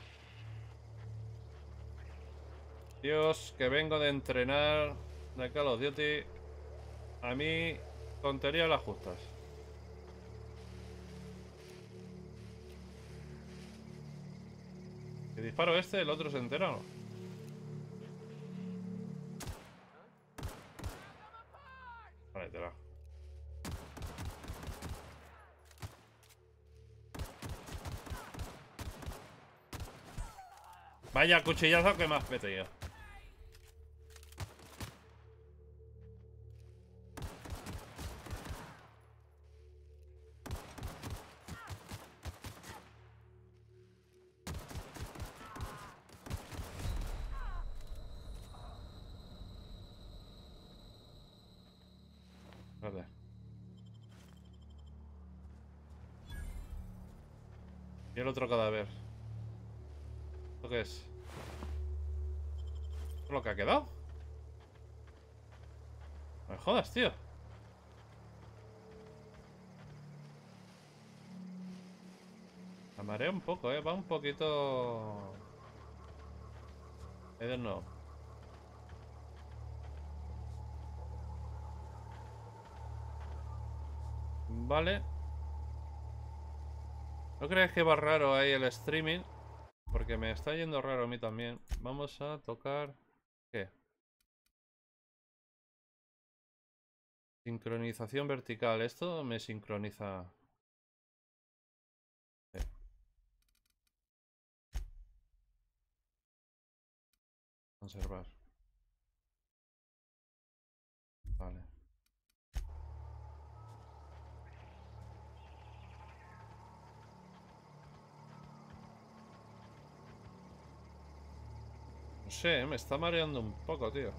Dios, que vengo de entrenar de Call of Duty. A mí, tontería las justas. Si disparo este, el otro se entera, ¿no? Vale, te va. Vaya cuchillazo que me has metido. Vale. Y el otro cadáver. ¿Esto qué es? ¿Esto es lo que ha quedado? No me jodas, tío. Me marea un poco, eh. Va un poquito... I don't know. Vale. ¿No crees que va raro ahí el streaming? Porque me está yendo raro a mí también. Vamos a tocar... ¿Qué? Sincronización vertical. Esto me sincroniza... Sí. Conservar. Vale. No sé, me está mareando un poco, tío.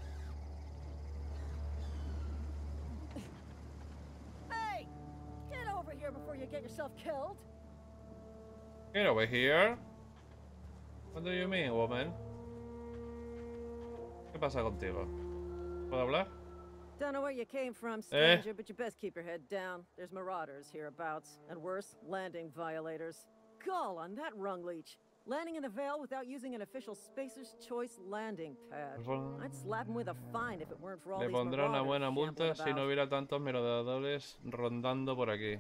Hey! Get over here before you get yourself killed. Get over here. What do you mean, woman? ¿Qué pasa contigo? ¿Puedo hablar? Don't know where you came from, stranger, but you best keep your head down. There's marauders hereabouts, and worse, landing violators. Gall on that rung leech. Landing in the Vale without using an official Spacer's Choice landing pad. I'd slap him with a fine if it weren't for all Le these pondrá una buena marauders multa shambling si no about. hubiera tantos merodeadores rondando por aquí.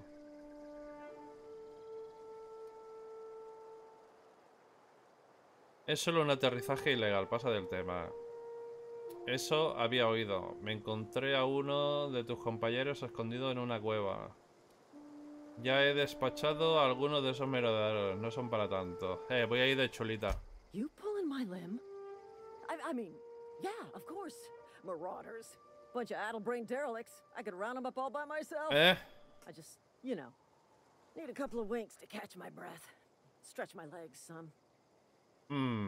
Es solo un aterrizaje ilegal, pasa del tema. Eso había oído. Me encontré a uno de tus compañeros escondido en una cueva. Ya he despachado a algunos de esos merodeadores, no son para tanto. Eh, voy a ir de chulita. You pulling my limb? I, I mean, yeah, of course. Marauders. Bunch of addle-brained derelicts. I could round them up all by myself. Eh. I just, you know, need a couple of winks to catch my breath. Stretch my legs some. Hmm.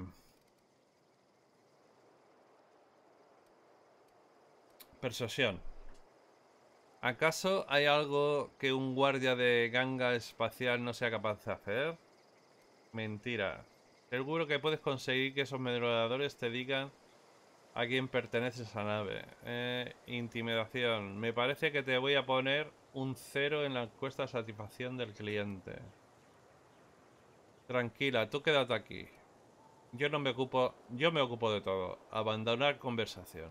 Persuasión. ¿Acaso hay algo que un guardia de ganga espacial no sea capaz de hacer? Mentira. Seguro que puedes conseguir que esos merodeadores te digan a quién pertenece esa nave. Eh, intimidación. Me parece que te voy a poner un cero en la encuesta de satisfacción del cliente. Tranquila, tú quédate aquí. Yo no me ocupo... Yo me ocupo de todo. Abandonar conversación.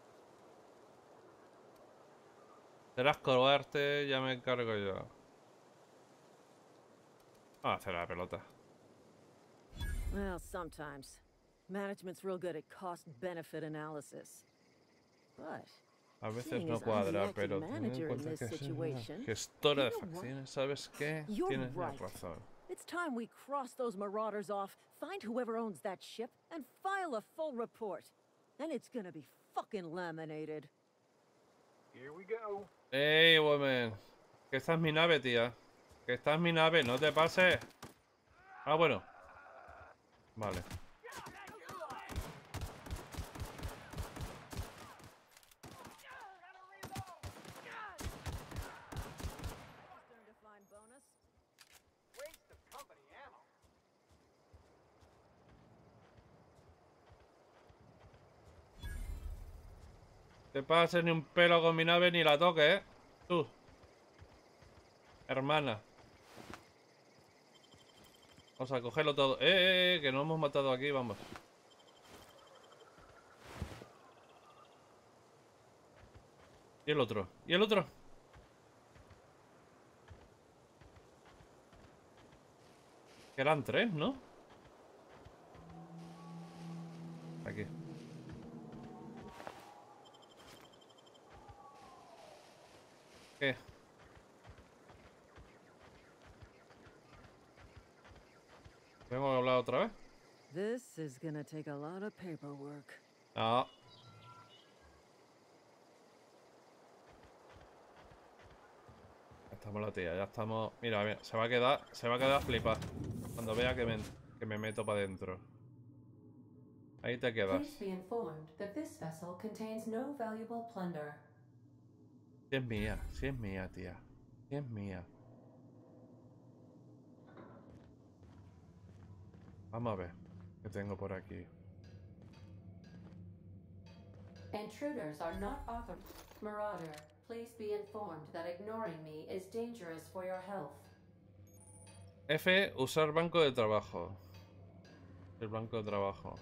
Serás cobarde, ya me encargo yo. Vamos a hacer la pelota. Well, sometimes. Management's real good at cost-benefit analysis. But... A veces no cuadra, pero ten en cuenta que es una gestora de facciones, ¿sabes qué? Tienes razón. It's time we cross those marauders off, find whoever owns that ship, and file a full report. Then it's gonna be fucking laminated. Here we go. Hey, woman. Que esta es mi nave, tía. Que esta es mi nave, no te pases. Ah, bueno. Vale. Te pases ni un pelo con mi nave ni la toques, ¿eh? Tú. Hermana. Vamos a cogerlo todo. ¡Eh, eh, eh! Que no hemos matado aquí, vamos. ¿Y el otro? ¿Y el otro? Que eran tres, ¿no? Aquí. ¿Qué? ¿Tengo que hablar otra vez? This is gonna take a lot of paperwork. No. Ya estamos la tía, ya estamos... Mira, mira, se va a quedar, se va a quedar flipada cuando vea que me, que me meto para adentro. Ahí te quedas. Please be informed that this vessel contains no valuable plunder. Si es mía, si es mía, tía. Si es mía. Vamos a ver qué tengo por aquí. Intruders are not authorized. Marauder, please be informed that ignoring me is dangerous for your health. F, usar banco de trabajo. El banco de trabajo.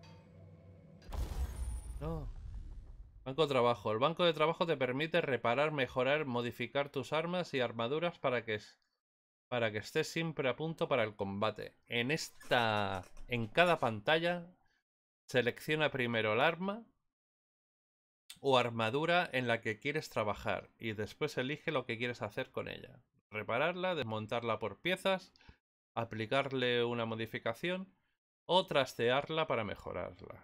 No. Banco de trabajo. El banco de trabajo te permite reparar, mejorar, modificar tus armas y armaduras para que, para que estés siempre a punto para el combate. En esta... En cada pantalla selecciona primero el arma o armadura en la que quieres trabajar y después elige lo que quieres hacer con ella. Repararla, desmontarla por piezas, aplicarle una modificación o trastearla para mejorarla.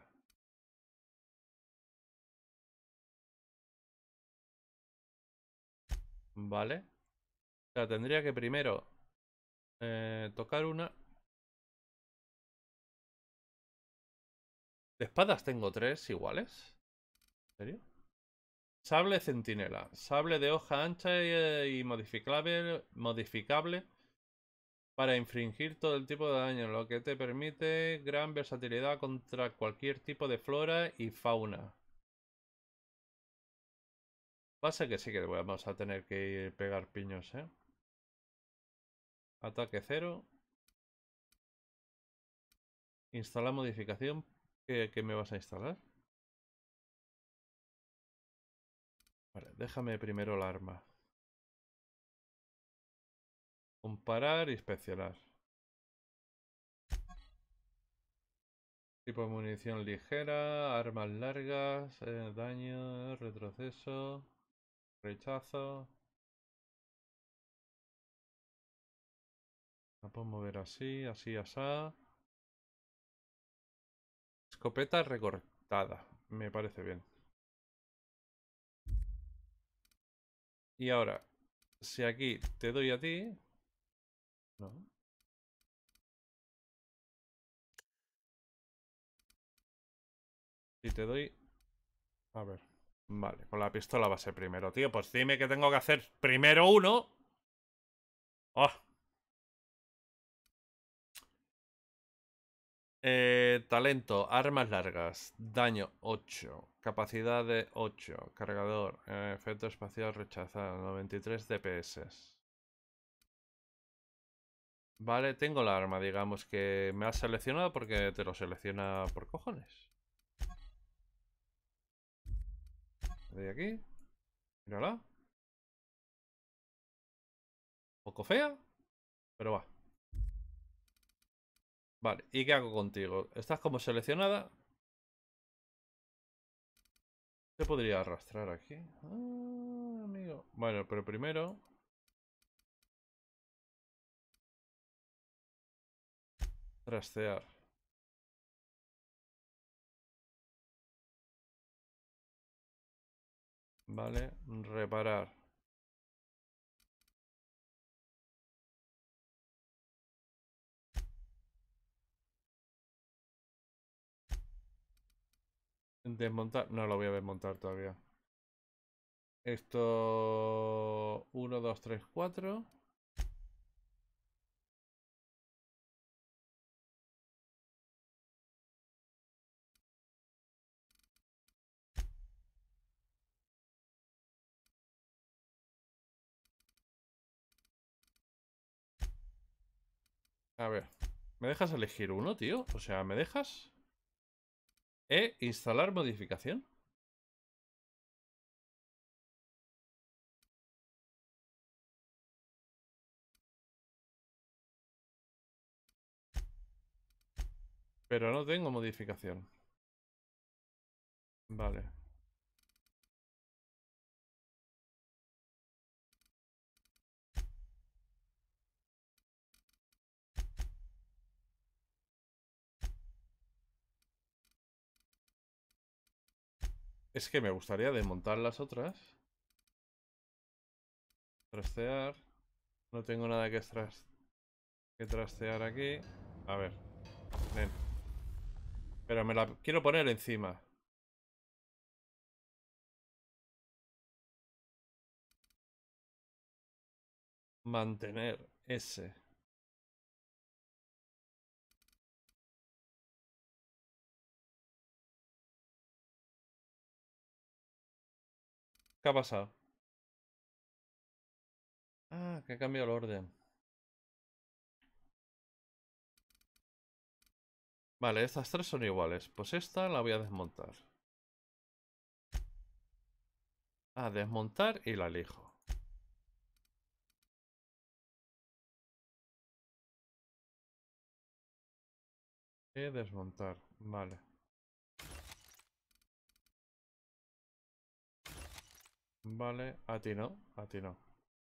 Vale. O sea, tendría que primero eh, tocar una. De espadas tengo tres iguales. ¿En serio? Sable centinela. Sable de hoja ancha y, y modificable, modificable para infligir todo el tipo de daño, lo que te permite gran versatilidad contra cualquier tipo de flora y fauna. Pasa que sí que vamos a tener que ir pegar piños, ¿eh? Ataque cero. Instalar modificación. ¿Qué, qué me vas a instalar? Vale, déjame primero la arma. Comparar, inspeccionar. Tipo de munición ligera, armas largas, eh, daño, retroceso, rechazo. La puedo mover así, así, así. Escopeta recortada. Me parece bien. Y ahora, si aquí te doy a ti... No. Si te doy... A ver. Vale, con la pistola va a ser primero, tío. Pues dime que tengo que hacer primero uno. ¡Oh! Eh, talento, armas largas, daño ocho, capacidad de ocho, cargador, eh, efecto espacial rechazado, noventa y tres D P S. Vale, tengo la arma, digamos que me has seleccionado porque te lo selecciona por cojones. De aquí, mírala. Poco fea, pero va. Vale, ¿y qué hago contigo? Estás como seleccionada. Se podría arrastrar aquí. Ah, amigo. Bueno, pero primero... Trastear. Vale, reparar. Desmontar. No lo voy a desmontar todavía. Esto... uno, dos, tres, cuatro. A ver. ¿Me dejas elegir uno, tío? O sea, ¿me dejas? E instalar modificación. Pero no tengo modificación. Vale. Es que me gustaría desmontar las otras. Trastear. No tengo nada que, tras... que trastear aquí. A ver. Ven. Pero me la quiero poner encima. Mantener ese. ¿Qué ha pasado? Ah, que ha cambiado el orden. Vale, estas tres son iguales. Pues esta la voy a desmontar. Ah, desmontar y la elijo. Y desmontar. Vale. Vale, a ti no, a ti no.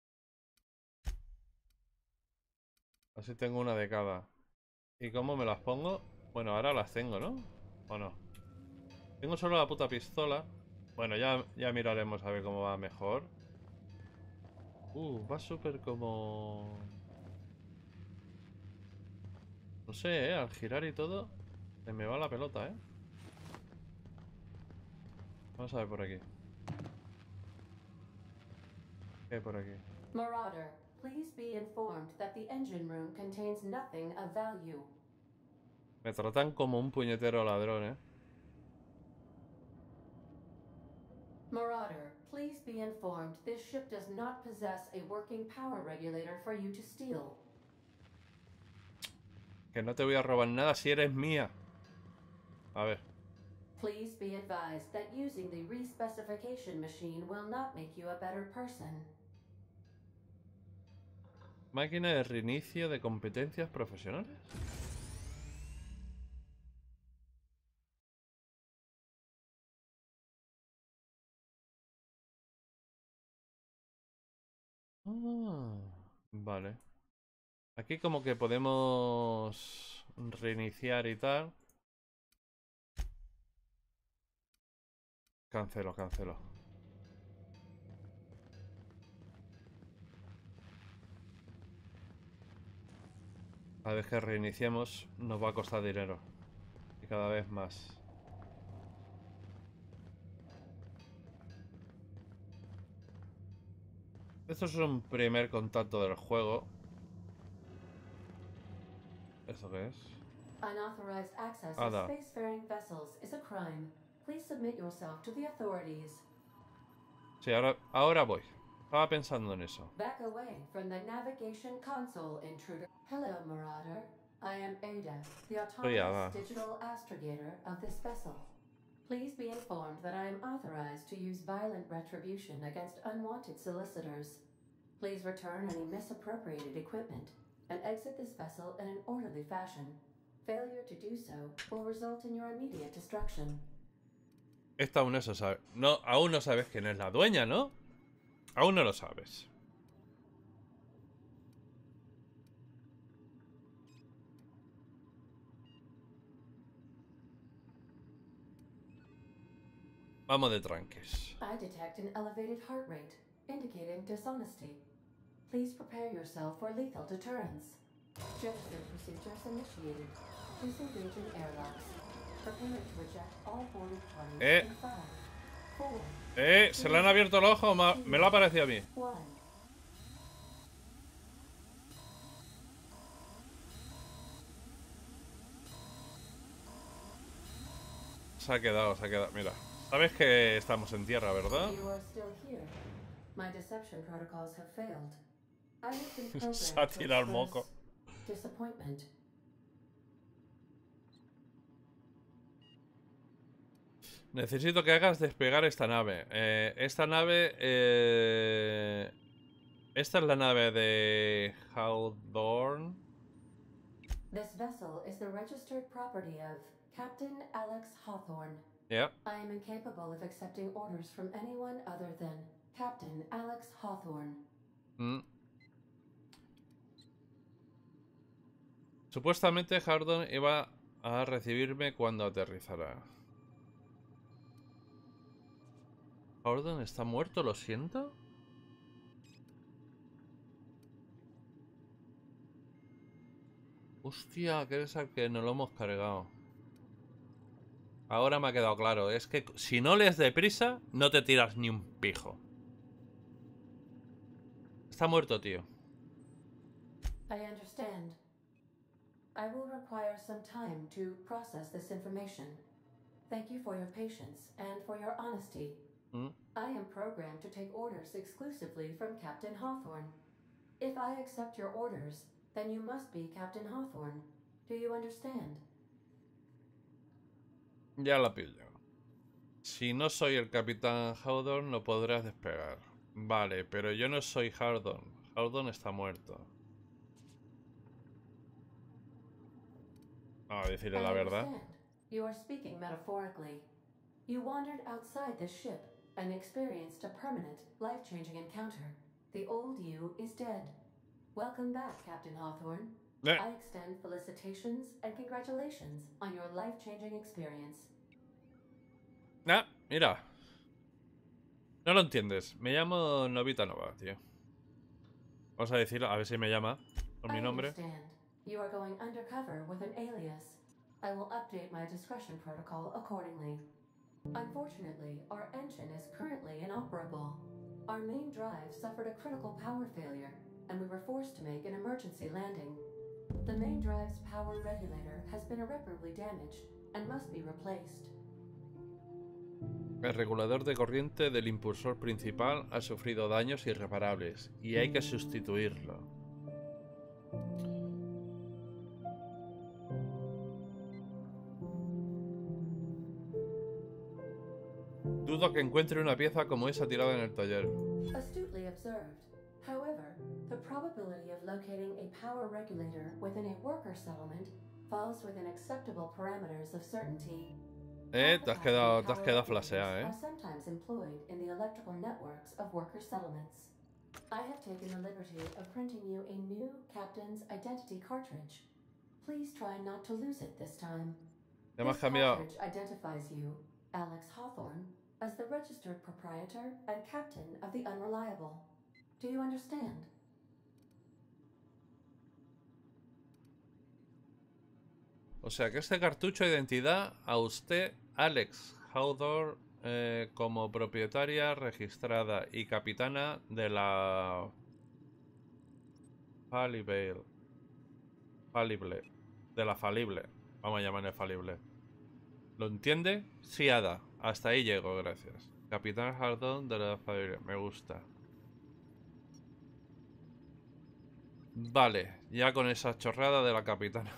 Así tengo una de cada. ¿Y cómo me las pongo? Bueno, ahora las tengo, ¿no? ¿O no? Tengo solo la puta pistola. Bueno, ya, ya miraremos a ver cómo va mejor. Uh, va súper como... No sé, ¿eh? Al girar y todo, se me va la pelota, ¿eh? Vamos a ver por aquí. ¿Qué hay por aquí? Marauder, please be informed that the engine room contains nothing of value. Me tratan como un puñetero ladrón, ¿eh? Marauder, please be informed this ship does not possess a working power regulator for you to steal. Que no te voy a robar nada si eres mía. A ver. Please be advised that using the respecification machine will not make you a better person. Máquina de reinicio de competencias profesionales. Ah, vale. Aquí como que podemos reiniciar y tal. Cancelo, cancelo. Cada vez que reiniciemos nos va a costar dinero. Y cada vez más. Esto es un primer contacto del juego. ¿Esto qué es? Unauthorized access Ah, of da. spacefaring vessels is a crime. Please submit yourself to the authorities. Sí, ahora, ahora voy. Estaba pensando en eso. Back away from the navigation console, intruder. Hello, Marauder. I am Ada, the Soy Ada. autonomous digital astrogator of this vessel. Please be informed that I am authorized to use violent retribution against unwanted solicitors. Please return any misappropriated equipment and exit this vessel in an orderly fashion. Failure to do so will result in your immediate destruction. Esta aún no se sabe. No, aún no sabes quién es la dueña, ¿no? Aún no lo sabes. Vamos de tranques. I detect an elevated heart rate, indicating dishonesty. Please prepare yourself for lethal deterrence. Gesture procedures initiated. Please engage in airlocks. Prepare to reject all boarded parties Eh. in five, four, Eh, se le han abierto los ojos. Ma- Me lo ha parecido a mí. one. Se ha quedado, se ha quedado. Mira. Sabes que estamos en tierra, ¿verdad? You are still here. My deception protocols have failed. I have been programmed Se ha to tirado el express moco. disappointment. Necesito que hagas despegar esta nave. Eh, esta nave... Eh... Esta es la nave de Hawthorne. This vessel is the registered property of Captain Alex Hawthorne. Yeah. I am incapable of accepting orders from anyone other than Captain Alex Hawthorne. Mm. Supuestamente Hawthorne iba a recibirme cuando aterrizara. ¿Hawthorne está muerto? ¿Lo siento? Hostia, que eres al que no lo hemos cargado. Ahora me ha quedado claro. Es que si no lees deprisa, no te tiras ni un pijo. Está muerto, tío. I understand. I will require some time to process this information. Thank you for your patience and for your honesty. Mm. I am programmed to take orders exclusively from Captain Hawthorne. If I accept your orders, then you must be Captain Hawthorne. Do you understand? Ya la pillo. Si no soy el Capitán Hawthorne, no podrás despegar. Vale, pero yo no soy Hawthorne. Hawthorne está muerto. Vamos a decirle la verdad. You are speaking metaphorically. You wandered outside this ship and experienced a permanent, life-changing encounter. The old you is dead. Welcome back, Captain Hawthorne. Eh. I extend felicitations and congratulations on your life-changing experience. Ah, mira. No lo entiendes. Me llamo Novita Nova, tío. Vamos a decirlo, a ver si me llama por mi nombre. I understand. You are going undercover with an alias. I will update my discretion protocol accordingly. Unfortunately, our engine is currently inoperable. Our main drive suffered a critical power failure, and we were forced to make an emergency landing. The main drive's power regulator has been irreparably damaged and must be replaced. El regulador de corriente del impulsor principal ha sufrido daños irreparables y hay que sustituirlo. Dudo que encuentre una pieza como esa tirada en el taller. Astutely observed. However, the probability of locating a power regulator within a worker settlement falls within acceptable parameters of certainty. Eh, te has quedado, te has quedado flaseada, eh. Are sometimes employed in the electrical networks of worker settlements. I have taken the liberty of printing you a new captain's identity cartridge. Please try not to lose it this time. Ya me has This cambiado. cartridge identifies you, Alex Hawthorne, as the registered proprietor and captain of the Unreliable. Do you understand? O sea que este cartucho de identidad a usted, Alex Hawthorne, eh, como propietaria registrada y capitana de la Falible. Falible. De la Falible. Vamos a llamarle Falible. ¿Lo entiende? Sí, Ada. Hasta ahí llego, gracias. Capitán Hawthorne de la Falible. Me gusta. Vale, ya con esa chorrada de la capitana.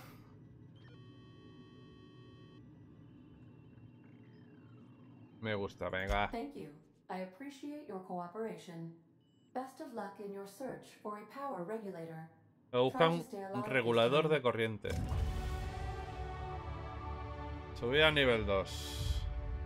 Me gusta, venga. Thank you. I appreciate your cooperation. Best of luck in your search for a power regulator. Me busca un regulador de corriente. Subí a nivel dos.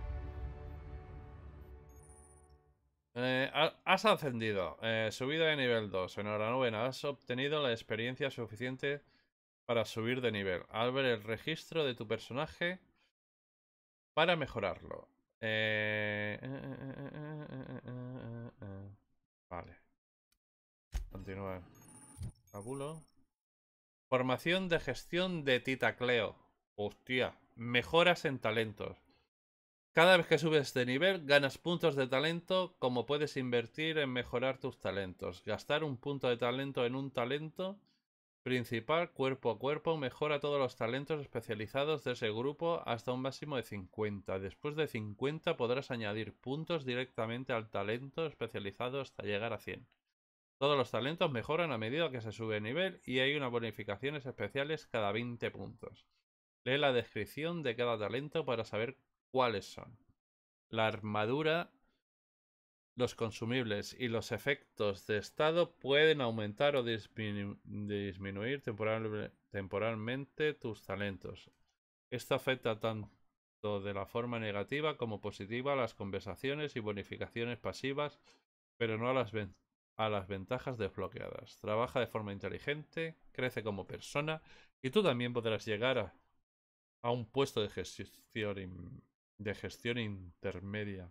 Eh, has ascendido. Eh, subido de nivel dos. Enhorabuena. Has obtenido la experiencia suficiente para subir de nivel. Al ver el registro de tu personaje para mejorarlo. Eh, eh, eh, eh, eh, eh, eh. Vale. Continuar. Tabulo. Formación de gestión de titacleo. Hostia. Mejoras en talentos. Cada vez que subes de nivel, ganas puntos de talento, como puedes invertir en mejorar tus talentos. Gastar un punto de talento en un talento principal, cuerpo a cuerpo, mejora todos los talentos especializados de ese grupo hasta un máximo de cincuenta. Después de cincuenta podrás añadir puntos directamente al talento especializado hasta llegar a cien. Todos los talentos mejoran a medida que se sube de nivel y hay unas bonificaciones especiales cada veinte puntos. Lee la descripción de cada talento para saber cuáles son. La armadura, los consumibles y los efectos de estado pueden aumentar o disminu disminuir temporal temporalmente tus talentos. Esto afecta tanto de la forma negativa como positiva a las conversaciones y bonificaciones pasivas, pero no a las, a las ventajas desbloqueadas. Trabaja de forma inteligente, crece como persona y tú también podrás llegar a, a un puesto de gestión, de gestión intermedia.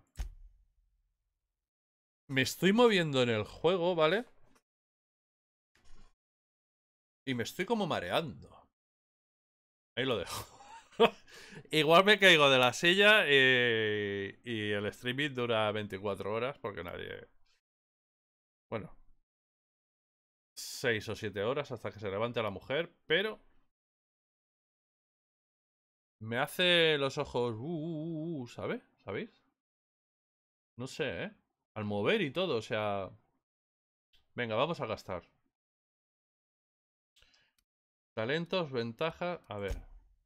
Me estoy moviendo en el juego, ¿vale? Y me estoy como mareando. Ahí lo dejo. Igual me caigo de la silla y, y el streaming dura veinticuatro horas porque nadie... Bueno, seis o siete horas hasta que se levante la mujer, pero me hace los ojos, uh, uh, uh, ¿sabe? ¿Sabéis? No sé, ¿eh? Al mover y todo, o sea... Venga, vamos a gastar. Talentos, ventaja... A ver.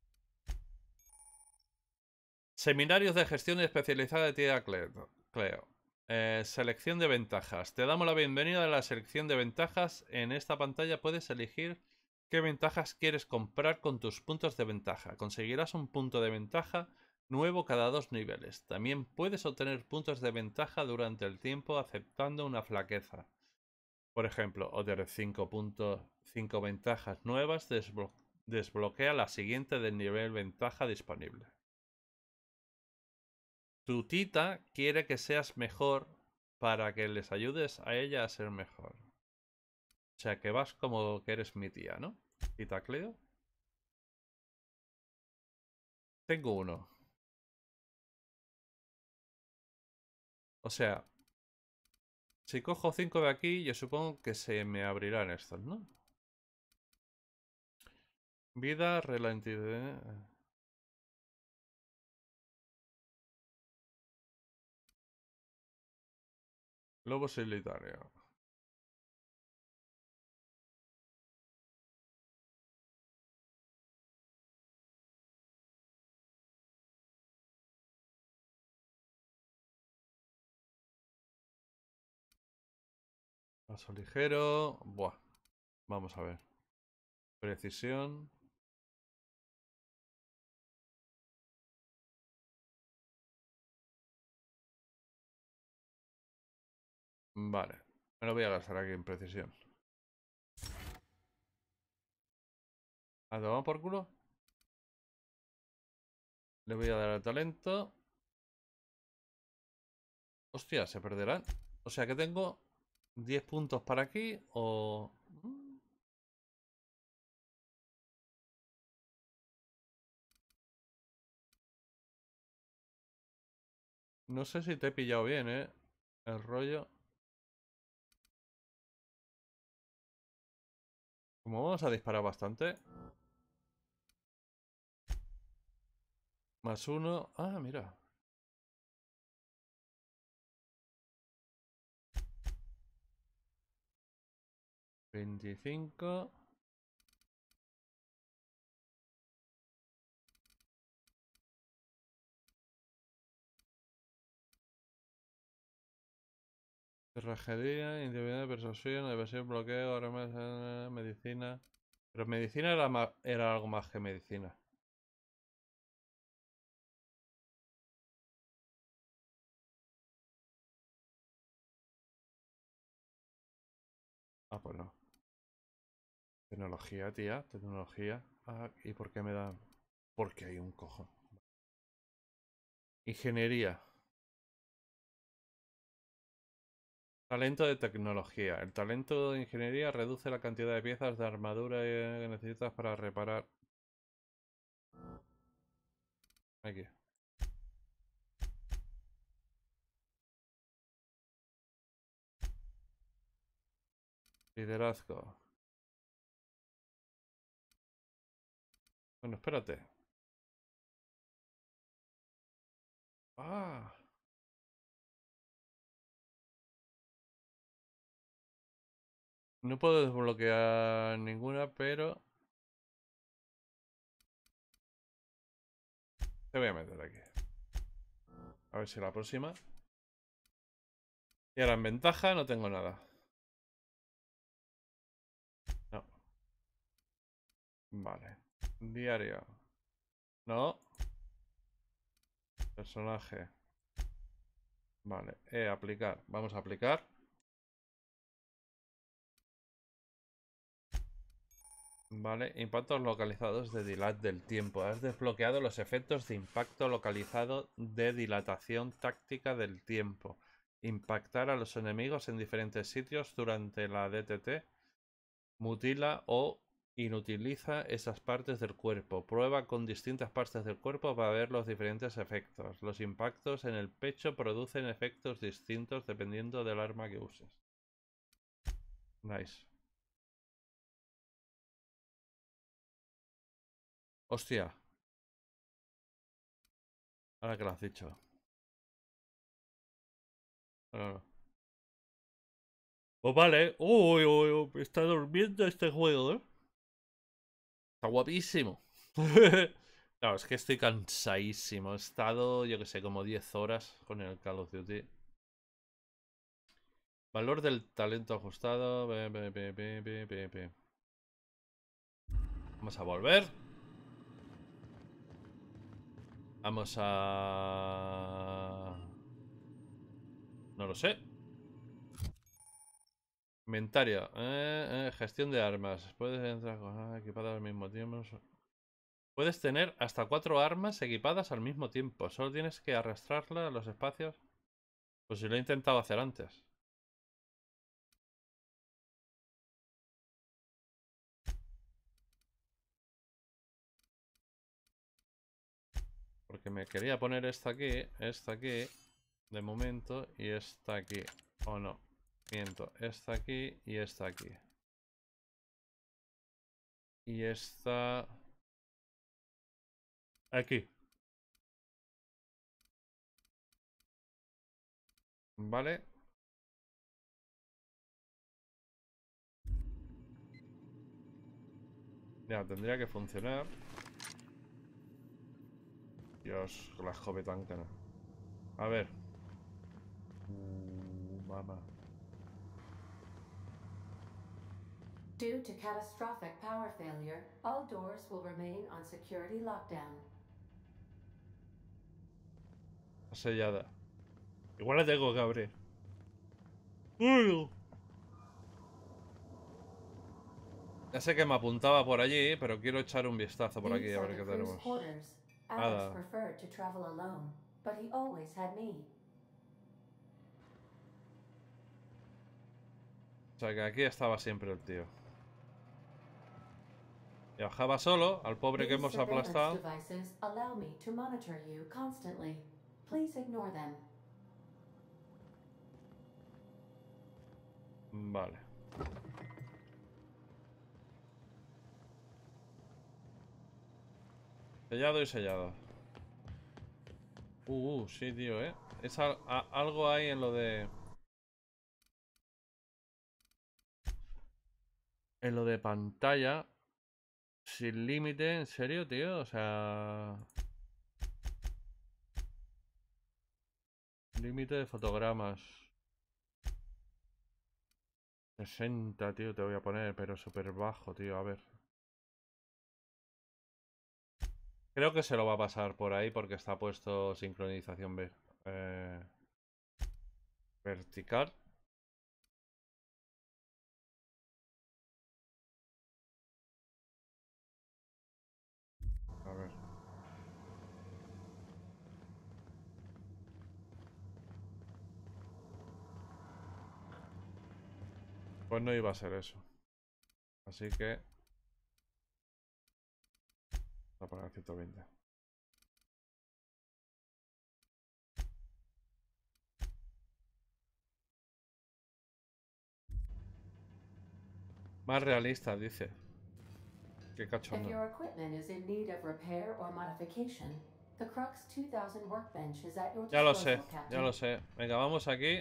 Seminarios de gestión especializada de tía Cleo. Cleo. Eh, selección de ventajas. Te damos la bienvenida a la selección de ventajas. En esta pantalla puedes elegir qué ventajas quieres comprar con tus puntos de ventaja. Conseguirás un punto de ventaja nuevo cada dos niveles. También puedes obtener puntos de ventaja durante el tiempo aceptando una flaqueza. Por ejemplo, obtener cinco puntos, cinco ventajas nuevas desblo desbloquea la siguiente del nivel ventaja disponible. Tu tita quiere que seas mejor para que les ayudes a ella a ser mejor. O sea que vas como que eres mi tía, ¿no? Tita Cleo. Tengo uno. O sea, si cojo cinco de aquí, yo supongo que se me abrirán estos, ¿no? Vida, relatividad... Lobo solitario. Paso ligero. Buah. Vamos a ver. Precisión. Vale. Me lo voy a gastar aquí en precisión. ¿A tomar por culo? Le voy a dar el talento. Hostia, se perderán. O sea que tengo diez puntos para aquí o... No sé si te he pillado bien, ¿eh? El rollo. Como vamos a disparar bastante. Más uno. Ah, mira. veinticinco. Cerrajería, intimidad, persuasión, evasión, bloqueo, ahora más eh, medicina. Pero medicina era, más, era algo más que medicina. Ah, pues no. Tecnología, tía, tecnología. Ah, ¿y por qué me dan? Porque hay un cojón. Ingeniería. Talento de tecnología. El talento de ingeniería reduce la cantidad de piezas de armadura que necesitas para reparar. Aquí. Liderazgo. Bueno, espérate. Ah. No puedo desbloquear ninguna, pero... Te voy a meter aquí. A ver si la próxima. Y ahora en ventaja no tengo nada. No. Vale. Diario. No. Personaje. Vale. Eh, aplicar. Vamos a aplicar. Vale. Impactos localizados de dilat del tiempo. Has desbloqueado los efectos de impacto localizado de dilatación táctica del tiempo. Impactar a los enemigos en diferentes sitios durante la D T T. Mutila o inutiliza esas partes del cuerpo. Prueba con distintas partes del cuerpo para ver los diferentes efectos. Los impactos en el pecho producen efectos distintos dependiendo del arma que uses. Nice. Hostia. Ahora que lo has dicho. No, no. Pues vale. Uy, uy, uy, está durmiendo este juego, ¿eh? Está guapísimo. Claro, es que estoy cansadísimo. He estado, yo que sé, como diez horas con el Call of Duty. Valor del talento ajustado. Be, be, be, be, be, be, be. Vamos a volver. Vamos a... No lo sé. Inventario. Eh, eh, gestión de armas. Puedes entrar con armas equipadas al mismo tiempo. Puedes tener hasta cuatro armas equipadas al mismo tiempo. Solo tienes que arrastrarla a los espacios. Pues si lo he intentado hacer antes. Porque me quería poner esta aquí, esta aquí, de momento, y esta aquí. O no, miento, esta aquí y esta aquí. Y esta... aquí. Vale. Ya, tendría que funcionar. Dios, la escopetanca no. A ver. Uh, mamá. Due to catastrophic power failure, all doors will remain on security lockdown. Sellada. Igual la tengo que abrir. Uy. Ya sé que me apuntaba por allí, pero quiero echar un vistazo por aquí a ver qué tenemos. Nada. Preferred to travel alone, but he always had me. O sea que aquí estaba siempre el tío. Viajaba solo, al pobre que hemos aplastado. Vale. Sellado y sellado. Uh, uh sí, tío, eh. Es al a algo hay en lo de... En lo de pantalla. Sin límite, ¿en serio, tío? O sea... Límite de fotogramas. sesenta, tío, te voy a poner, pero súper bajo, tío, a ver. Creo que se lo va a pasar por ahí porque está puesto sincronización ver, eh, vertical. A ver. Pues no iba a ser eso. Así que... voy a poner ciento veinte. Más realista, dice. Qué cachondo. Ya lo sé, ya lo sé. Venga, vamos aquí.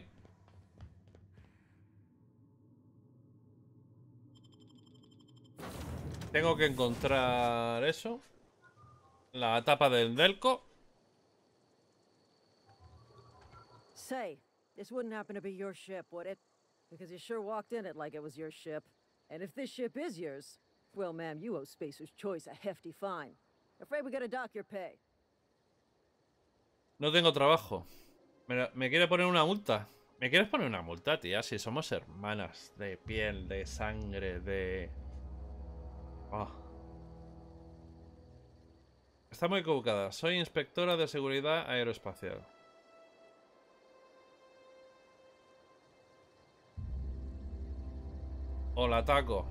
Tengo que encontrar eso. La tapa del Delco. Say, this wouldn't happen to be your ship, would it? Because you sure walked in it like it was your ship. And if this ship is yours, well, ma'am, you owe Spacer's Choice a hefty fine. Afraid we gotta dock your pay. No tengo trabajo. Me, me quiere poner una multa. ¿Me quieres poner una multa, tía? Si somos hermanas de piel, de sangre, de... Oh. Está muy equivocada. Soy inspectora de seguridad aeroespacial. O la ataco.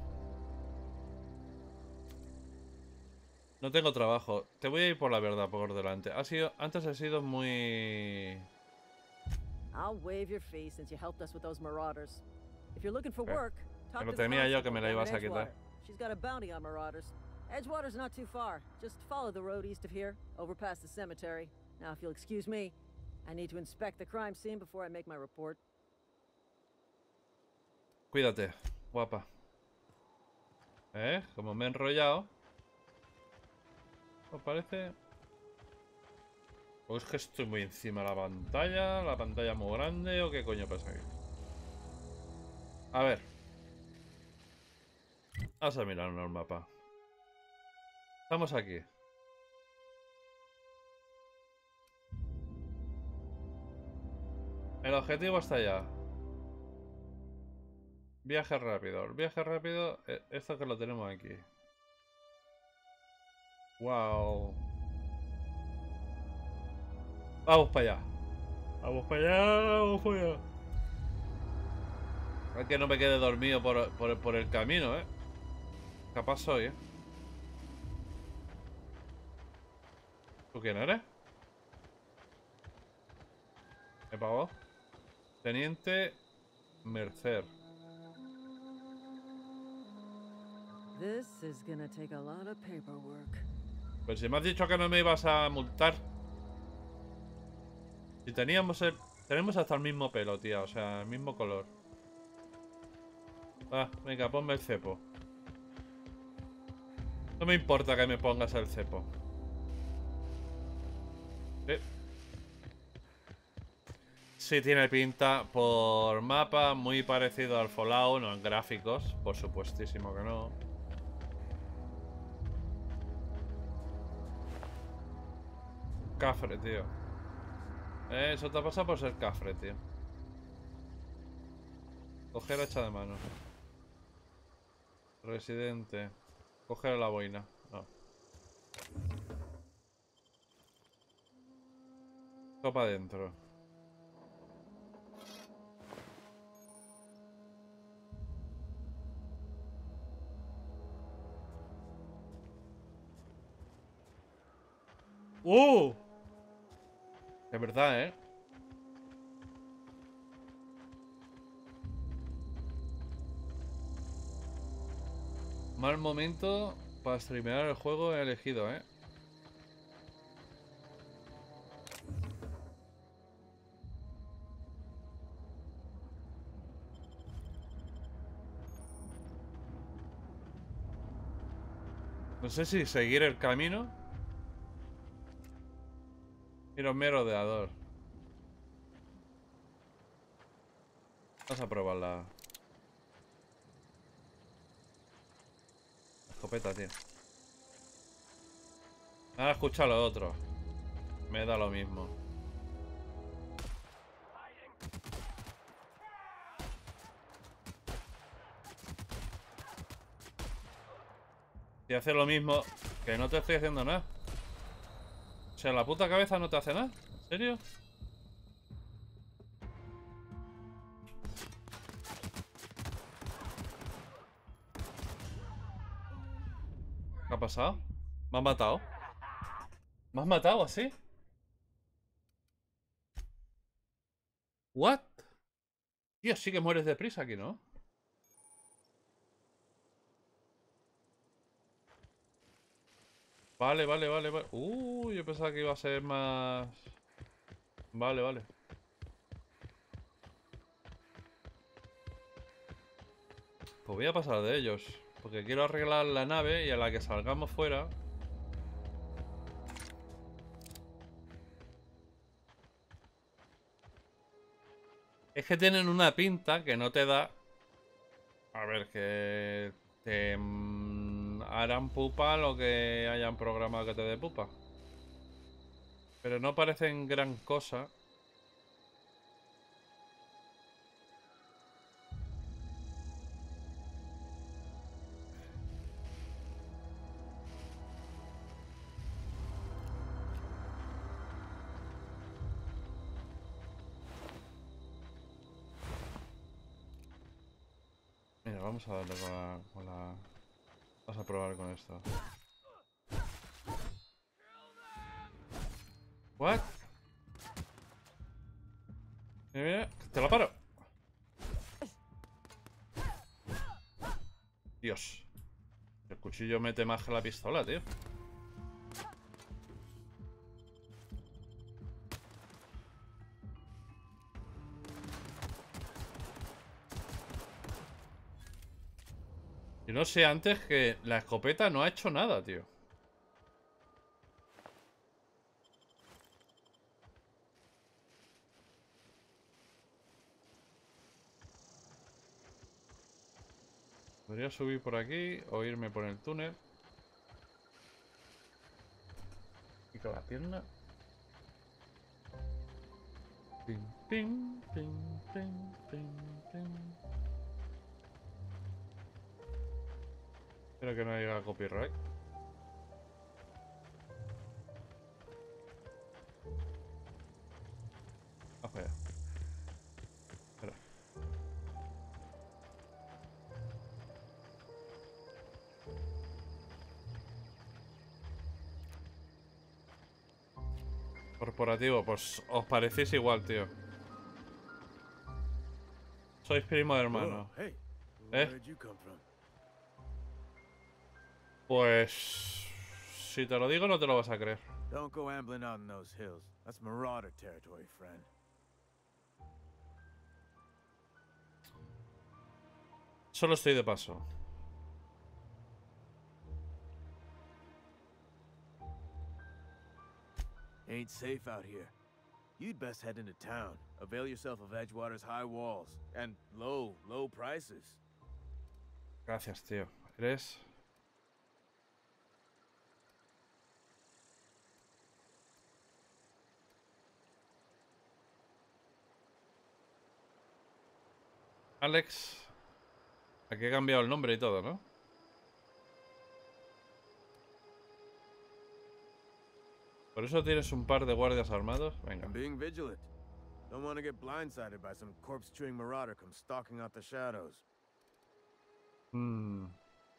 No tengo trabajo. Te voy a ir por la verdad por delante. Ha sido, antes he sido muy... I'll waive your fee since you helped us with those marauders. If you're looking for work, talk Pero to temía yo the que me la constable ibas a down in quitar. Edgewater. She's got a bounty on marauders. Edgewater's not too far. Just follow the road east of here, over past the cemetery. Now, if you'll excuse me, I need to inspect the crime scene before I make my report. Cuídate, guapa. ¿Eh? Como me he enrollado. ¿Os parece? ¿O es que estoy muy encima de la pantalla? ¿La pantalla muy grande? ¿O qué coño pasa aquí? A ver. Vamos a mirarnos el mapa. Estamos aquí. El objetivo está allá. Viaje rápido. El viaje rápido, esto que lo tenemos aquí. Wow. Vamos para allá. Vamos para allá, vamos para allá. Es que no me quede dormido por, por, por el camino, eh. Capaz soy, eh. ¿Tú quién eres? ¿Me pagó? Teniente Mercer. This is gonna take a lot of paperwork. Pues si me has dicho que no me ibas a multar. Si teníamos el... Tenemos hasta el mismo pelo, tía. O sea, el mismo color. Ah, venga, ponme el cepo. No me importa que me pongas el cepo. Sí. Sí, tiene pinta por mapa muy parecido al Fallout, no en gráficos, por supuestísimo que no. Cafre, tío. Eh, eso te ha pasado por ser cafre, tío. Coger hacha de mano. Residente. Coger la boina. No. Topa adentro. ¡Oh! De verdad, ¿eh? Mal momento para streamear el juego he elegido, ¿eh? No sé si seguir el camino. Mira, mi rodeador. Vamos a probarla. La escopeta, tío. Ahora escucha lo otro. Me da lo mismo. Y hace lo mismo. Que no te estoy haciendo nada. O sea, la puta cabeza no te hace nada. ¿En serio? ¿Qué ha pasado? ¿Me has matado? ¿Me has matado así? ¿What? Tío, sí que mueres deprisa aquí, ¿no? Vale, vale, vale, vale. Uh, yo pensaba que iba a ser más... Vale, vale. Pues voy a pasar de ellos. Porque quiero arreglar la nave y a la que salgamos fuera... Es que tienen una pinta que no te da... A ver, que... Te... harán pupa lo que hayan programado que te dé pupa. Pero no parecen gran cosa. Mira, vamos a darle con la... Con la... Vamos a probar con esto. ¿What? Mira, mira, te la paro. Dios. El cuchillo mete más que la pistola, tío. Y no sé antes que la escopeta no ha hecho nada, tío. Podría subir por aquí o irme por el túnel. Y con la pierna. Ping, ping, ping, ping, ping, ping. Espero que no haya copyright. Vamos allá. Espera. Corporativo, pues os parecéis igual, tío. Sois primo de hermano. Whoa, hey, ¿Eh? where did you come from? Pues... si te lo digo no te lo vas a creer. Don't go ambling out in those hills. That's marauder territory, friend. Solo estoy de paso. Ain't safe out here. You'd best head into town. Avail yourself of Edgewater's high walls and low, low prices. Gracias, tío. Eres... Alex. Aquí he cambiado el nombre y todo, ¿no? Por eso tienes un par de guardias armados. Venga. I'm being vigilant. Don't want to get blindsided by some corpse-chewing marauder come stalking out the shadows. Hmm.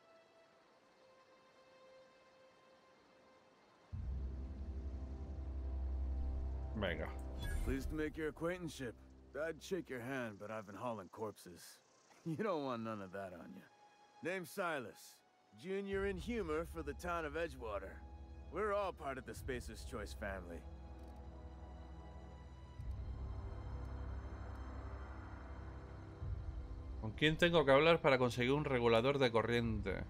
Venga. Pleased to make your acquaintanceship. I'd shake your hand, but I've been hauling corpses. You don't want none of that on you. Name's Silas. Junior in humor for the town of Edgewater. We're all part of the Spacer's Choice family. ¿Con quién tengo que hablar para conseguir un regulador de corriente?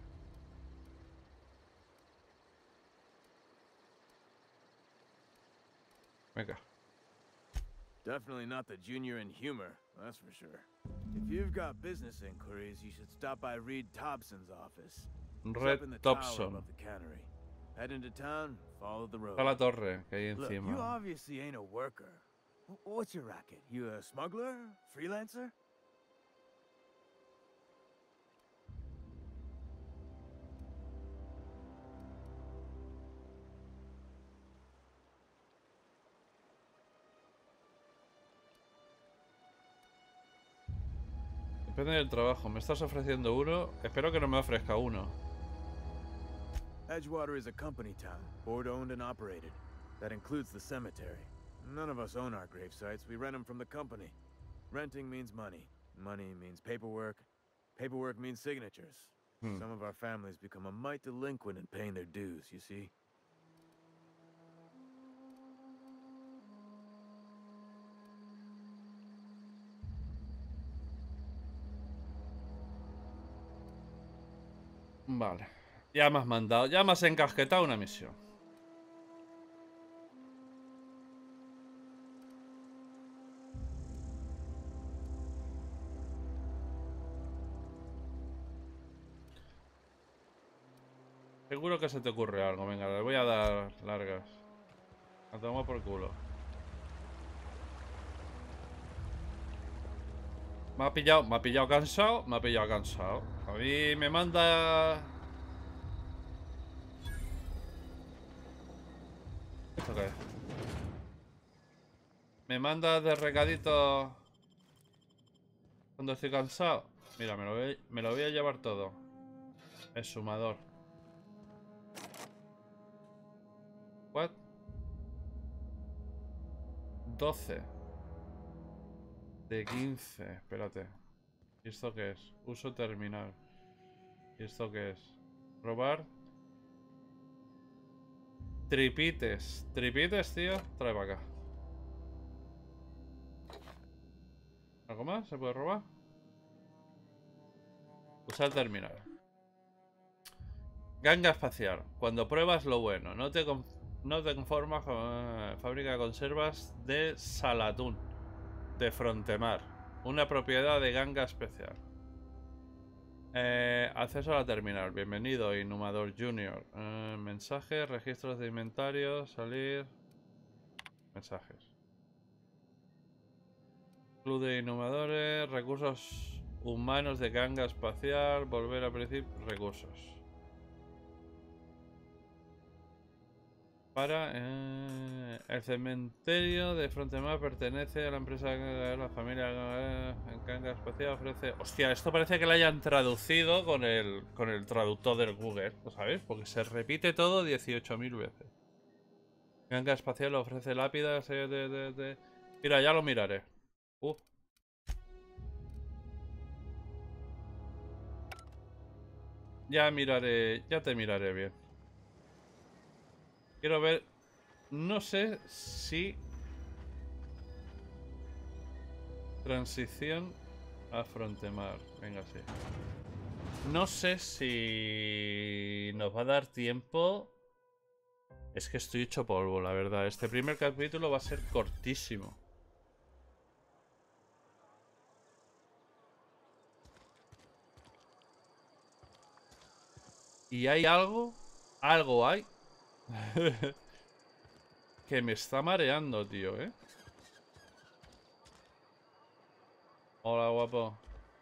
Venga. Definitely not the junior in humor, that's for sure. If you've got business inquiries, you should stop by Reed Thompson's office. It's Red up in the tower Thompson. above the cannery. Head into town, follow the road. A la torre que hay Look, you encima. obviously ain't a worker. W- What's your racket? You a smuggler? Freelancer? Depende del trabajo. Me estás ofreciendo uno. Espero que no me ofrezca uno. Edgewater is a company town, board owned and operated. That includes the cemetery. None of us own our grave sites, we rent them from the company. Renting means money. Money means paperwork. Paperwork means signatures. Hmm. Some of our families become a mite delinquent in paying their dues, you see? Vale. Ya me has mandado, ya me has encasquetado una misión. Seguro que se te ocurre algo. Venga, le voy a dar largas. La tomo por culo. Me ha pillado, me ha pillado cansado, me ha pillado cansado. A mí me manda... ¿Esto qué es? Me manda de recadito cuando estoy cansado. Mira, me lo voy, me lo voy a llevar todo. El sumador. What? doce. De quince. Espérate. ¿Y esto qué es? Uso terminal. ¿Y esto qué es? Probar. Tripites. Tripites, tío. Trae para acá. ¿Algo más? ¿Se puede robar? Usar terminal. Ganga espacial. Cuando pruebas lo bueno. No te, no te conformas con uh, fábrica de conservas de Salatún. De Frontemar. Una propiedad de ganga especial. Eh, acceso a la terminal. Bienvenido, Inhumador Junior. Eh, mensajes, registros de inventario, salir. Mensajes. Club de Inhumadores, recursos humanos de ganga espacial, volver a principio, recursos. Para eh, el cementerio de Frontemar pertenece a la empresa de la familia eh, en ganga espacial ofrece. Hostia, esto parece que lo hayan traducido con el con el traductor del Google, ¿lo sabéis? Porque se repite todo dieciocho mil veces. Ganga espacial ofrece lápidas eh, de, de, de... Mira, ya lo miraré. Uh. Ya miraré, ya te miraré bien. Quiero ver, no sé si transición a Frontemar, venga, sí. No sé si nos va a dar tiempo. Es que estoy hecho polvo, la verdad. Este primer capítulo va a ser cortísimo. Y hay algo, algo hay que me está mareando, tío, ¿eh? Hola, guapo.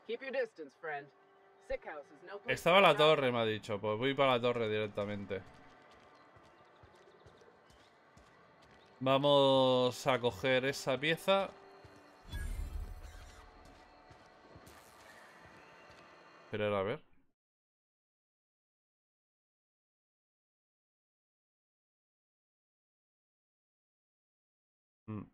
Estaba en la torre, me ha dicho. Pues voy para la torre directamente. Vamos a coger esa pieza. Esperar a ver. Mm.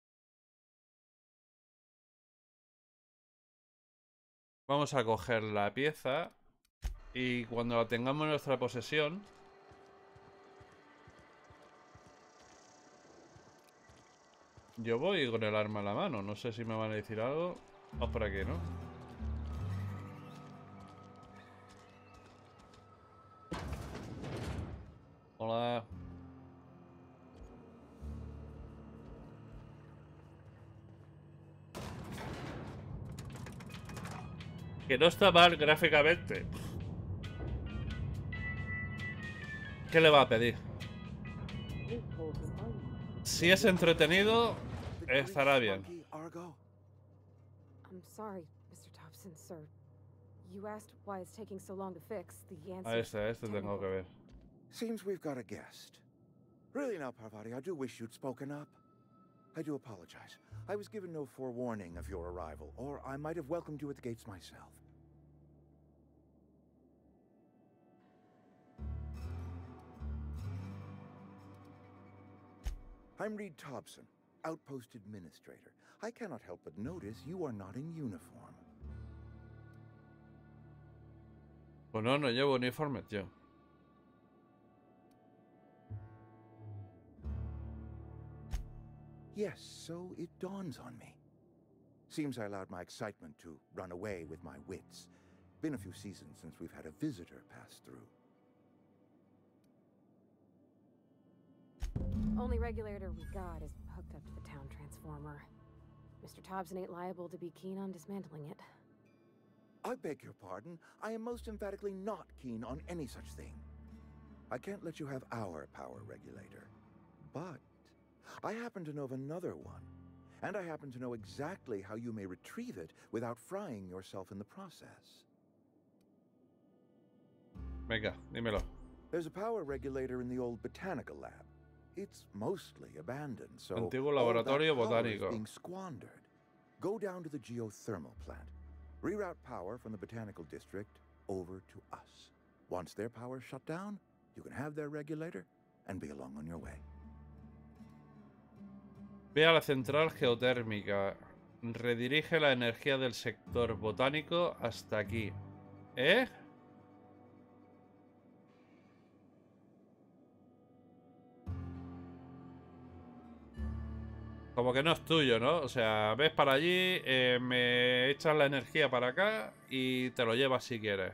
Vamos a coger la pieza y cuando la tengamos en nuestra posesión, yo voy con el arma en la mano. No sé si me van a decir algo. Vamos por aquí, ¿no? Hola. Que no está mal gráficamente. ¿Qué le va a pedir? Si es entretenido, estará bien. I'm sorry, mister Thompson, sir. You asked why it's taking so long to fix. The answer. A este, a este tengo que ver. Seems we've got a guest. Really now, Parvati, I do wish you'd spoken up. I do apologize. I was given no forewarning of your arrival, or I might have welcomed you at the gates myself. I'm Reed Thompson, Outpost Administrator. I cannot help but notice you are not in uniform. Pues no, no llevo uniforme, tío. Yes, so it dawns on me. Seems I allowed my excitement to run away with my wits. Been a few seasons since we've had a visitor pass through. Only regulator we got is hooked up to the town transformer. Mister Thompson ain't liable to be keen on dismantling it. I beg your pardon. I am most emphatically not keen on any such thing. I can't let you have our power regulator. But I happen to know of another one. And I happen to know exactly how you may retrieve it without frying yourself in the process. Venga, dímelo. There's a power regulator in the old botanical lab. It's mostly abandoned, so Antiguo all that laboratorio power is botánico. being squandered. Go down to the geothermal plant. Reroute power from the botanical district over to us. Once their power's shut down, you can have their regulator and be along on your way. Ve a la central geotérmica. Redirige la energía del sector botánico hasta aquí. ¿Eh? Como que no es tuyo, ¿no? O sea, ves para allí, eh, me echas la energía para acá y te lo llevas si quieres.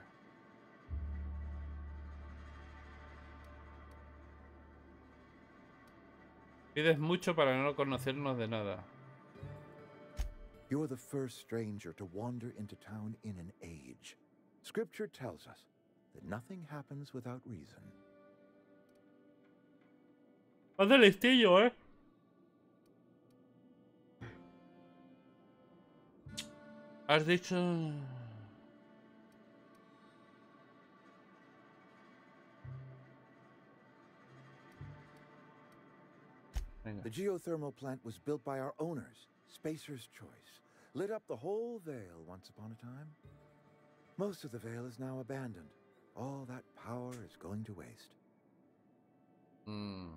Pides mucho para no conocernos de nada. You're the first stranger to wander into town in an age. Scripture tells us that nothing happens without reason. Haz de listillo, ¿eh? Has dicho... Venga. The geothermal plant was built by our owners, Spacer's Choice. Lit up the whole Vale once upon a time. Most of the Vale is now abandoned. All that power is going to waste. Mm.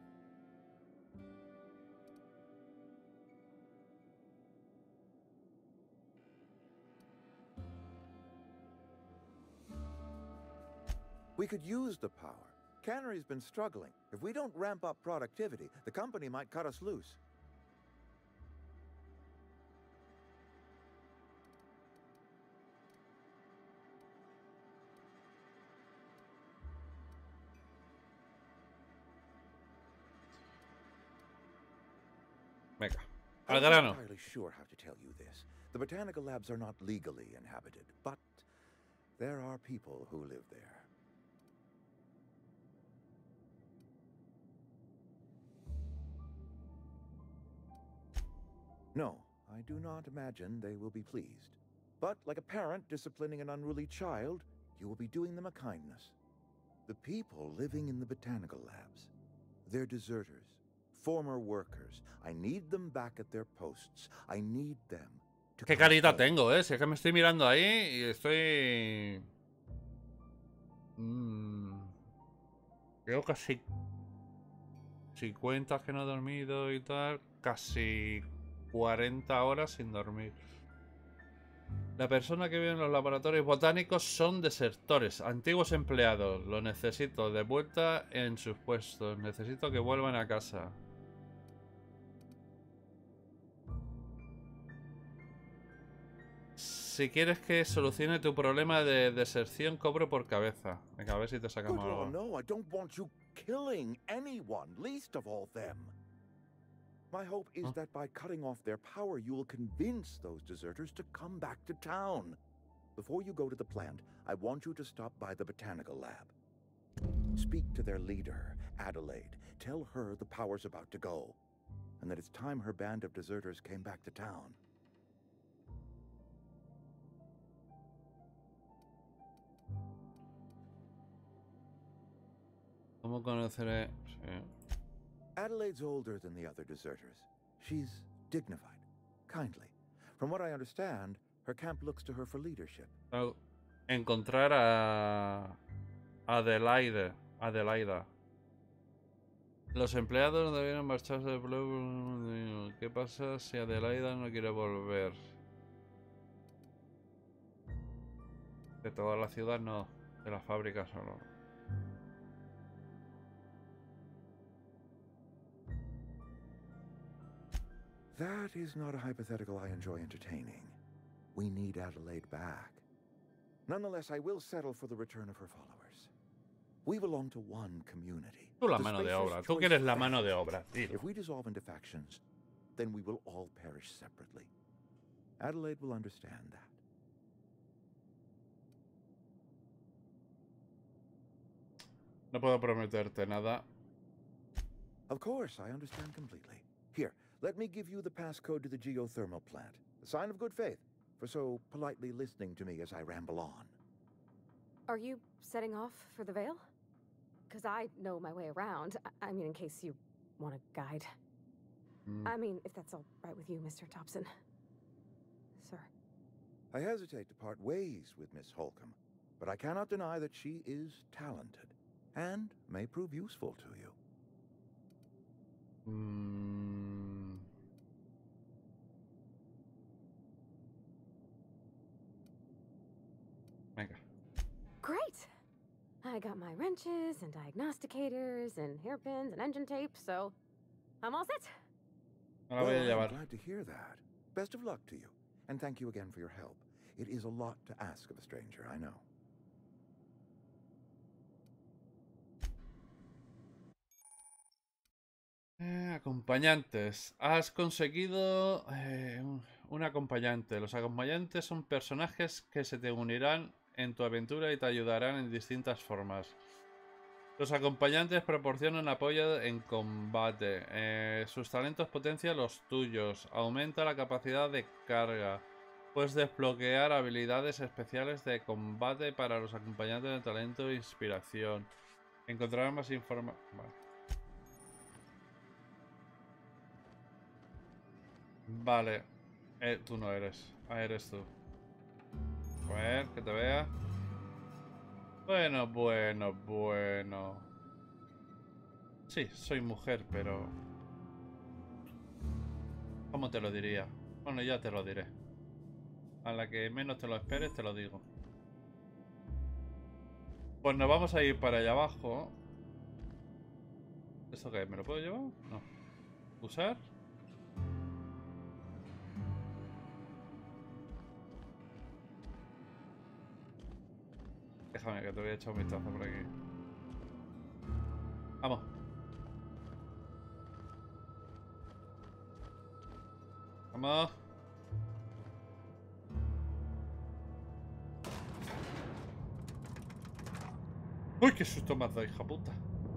We could use the power. Cannery's been struggling. If we don't ramp up productivity, the company might cut us loose. Venga, al I'm grano. not entirely sure how to tell you this. The botanical labs are not legally inhabited, but there are people who live there. No, I do not imagine they will be pleased. But like a parent disciplining an unruly child, you will be doing them a kindness. The people living in the botanical labs, they're deserters, former workers. I need them back at their posts. I need them to Qué come carita home. tengo, eh. Si es que me estoy mirando ahí y estoy... Mm. Creo casi... Si cuentas que no he dormido y tal, casi cuarenta horas sin dormir. La persona que vive en los laboratorios botánicos son desertores, antiguos empleados. Los necesito de vuelta en sus puestos. Necesito que vuelvan a casa. Si quieres que solucione tu problema de deserción, cobro por cabeza. Venga, a ver si te Good sacamos Lord, algo. no, I don't want you killing anyone, least of all them. My hope is Huh? that by cutting off their power, you will convince those deserters to come back to town. Before you go to the plant, I want you to stop by the botanical lab. Speak to their leader, Adelaide. Tell her the power's about to go, and that it's time her band of deserters came back to town. ¿Cómo conoceré? Sí. Adelaide's older than the other deserters. She's dignified, kindly. From what I understand, her camp looks to her for leadership. Tengo que encontrar a Adelaide. Adelaida. Los empleados debieron marcharse del pueblo. ¿Qué pasa si Adelaida no quiere volver? De toda la ciudad no, de la fábrica solo. That is not a hypothetical I enjoy entertaining. We need Adelaide back. Nonetheless, I will settle for the return of her followers. We belong to one community. Tú la The mano de Spacer's obra. Tú Choice que eres la family. mano de obra, tío. If we dissolve into factions, then we will all perish separately. Adelaide will understand that. No puedo prometerte nada. Of course, I understand completely. Here, let me give you the passcode to the geothermal plant. A sign of good faith, for so politely listening to me as I ramble on. Are you setting off for the Vale? Because I know my way around. I, I mean, in case you want a guide. Mm. I mean, if that's all right with you, Mister Thompson. Sir. I hesitate to part ways with Miss Holcomb, but I cannot deny that she is talented and may prove useful to you. Mm. Venga. Great! I got my wrenches and diagnosticators and hairpins and engine tape, so I'm all set. Me la voy a Well, I'm llevar. glad to hear that. Best of luck to you, and thank you again for your help. It is a lot to ask of a stranger, I know. Eh, acompañantes. Has conseguido eh, un, un acompañante. Los acompañantes son personajes que se te unirán en tu aventura y te ayudarán en distintas formas. Los acompañantes proporcionan apoyo en combate. Eh, sus talentos potencian los tuyos. Aumenta la capacidad de carga. Puedes desbloquear habilidades especiales de combate para los acompañantes de talento e inspiración. Encontrarás más información. Vale. Vale. Eh, tú no eres. Ah, eres tú. A ver, que te vea. Bueno, bueno, bueno. Sí, soy mujer, pero... ¿Cómo te lo diría? Bueno, ya te lo diré. A la que menos te lo esperes, te lo digo. Pues nos vamos a ir para allá abajo. ¿Esto qué es? ¿Me lo puedo llevar? No. ¿Usar? Déjame que te voy a echar un vistazo por aquí. Vamos. Vamos. ¡Uy, qué susto me has dado, hija puta!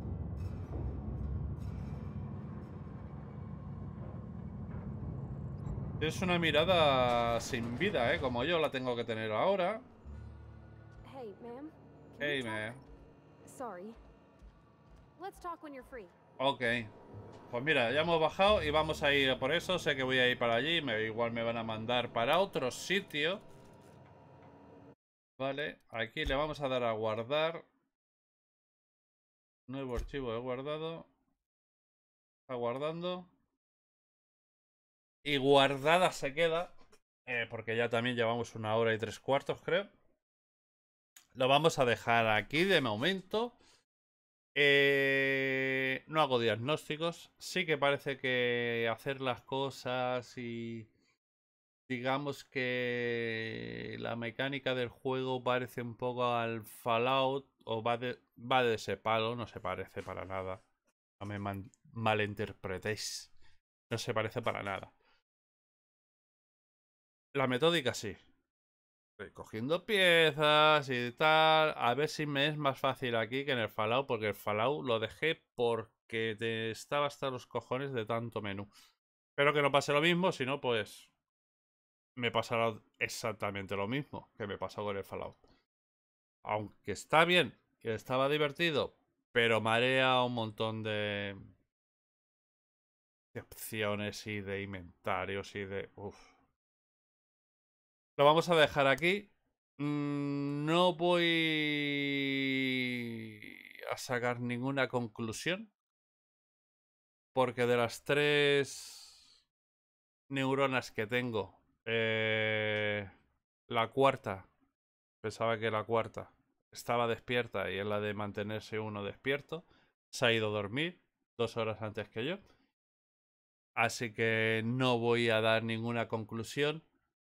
Es una mirada sin vida, ¿eh? Como yo la tengo que tener ahora. Hey, ma'am. Hey, man. Sorry. Let's talk when you're free. Ok. Pues mira, ya hemos bajado y vamos a ir por eso. Sé que voy a ir para allí. Me, igual me van a mandar para otro sitio. Vale. Aquí le vamos a dar a guardar. Nuevo archivo he guardado. Está guardando. Y guardada se queda. Eh, porque ya también llevamos una hora y tres cuartos, creo. Lo vamos a dejar aquí de momento. Eh, no hago diagnósticos. Sí que parece que hacer las cosas y... Digamos que la mecánica del juego parece un poco al Fallout. O va de, va de ese palo. No se parece para nada. No me man, malinterpretéis. No se parece para nada. La metódica sí. Cogiendo piezas y tal. A ver si me es más fácil aquí que en el Fallout. Porque el Fallout lo dejé porque te estaba hasta los cojones de tanto menú. Espero que no pase lo mismo. Si no, pues... me pasará exactamente lo mismo que me pasó con el Fallout. Aunque está bien. Que estaba divertido. Pero marea un montón de... de opciones y de inventarios y de... Uf. Lo vamos a dejar aquí. Mm, no voy a sacar ninguna conclusión. Porque de las tres neuronas que tengo, eh, la cuarta, pensaba que la cuarta estaba despierta y es la de mantenerse uno despierto. Se ha ido a dormir dos horas antes que yo. Así que no voy a dar ninguna conclusión.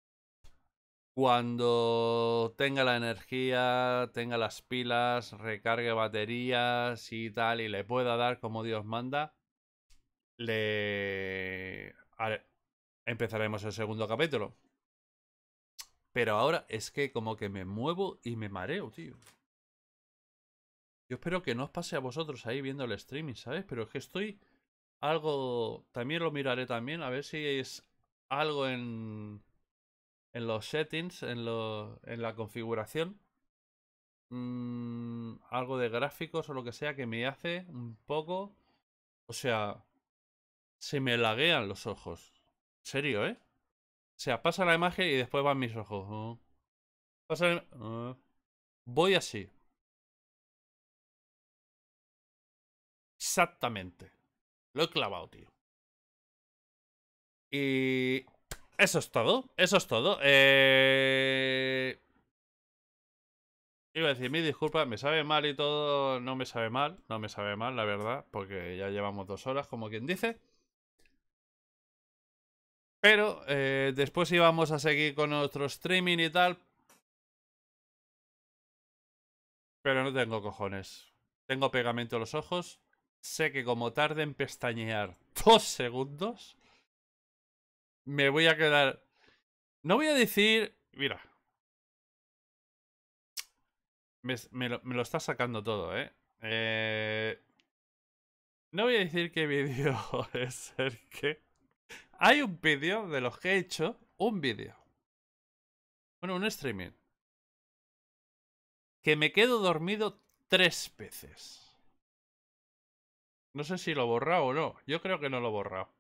Cuando tenga la energía, tenga las pilas, recargue baterías y tal, y le pueda dar como Dios manda, le haré... empezaremos el segundo capítulo. Pero ahora es que como que me muevo y me mareo, tío. Yo espero que no os pase a vosotros ahí viendo el streaming, ¿sabes? Pero es que estoy algo... También lo miraré también, a ver si es algo en... en los settings, en, lo, en la configuración, mmm, algo de gráficos o lo que sea que me hace un poco, o sea, se me laguean los ojos. En serio, ¿eh? O sea, pasa la imagen y después van mis ojos. Uh, pasa la... uh, voy así. Exactamente. Lo he clavado, tío. Y... eso es todo, eso es todo. Eh... Iba a decir, mi disculpa, me sabe mal y todo. No me sabe mal, no me sabe mal, la verdad. Porque ya llevamos dos horas, como quien dice. Pero eh, después íbamos a seguir con nuestro streaming y tal. Pero no tengo cojones. Tengo pegamento en los ojos. Sé que como tarde en pestañear dos segundos, me voy a quedar... No voy a decir... Mira. Me, me, lo, me lo está sacando todo, ¿eh? Eh... No voy a decir qué vídeo es el que... Hay un vídeo de los que he hecho. Un vídeo. Bueno, un streaming. Que me quedo dormido tres veces. No sé si lo he borrado o no. Yo creo que no lo he borrado.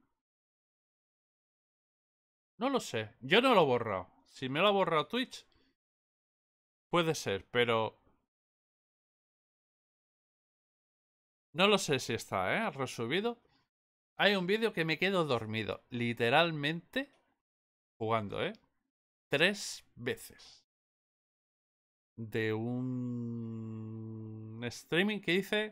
No lo sé. Yo no lo he borrado. Si me lo ha borrado Twitch, puede ser, pero... No lo sé si está, ¿eh? Resubido. Hay un vídeo que me quedo dormido. Literalmente jugando, ¿eh? Tres veces. De un streaming que hice...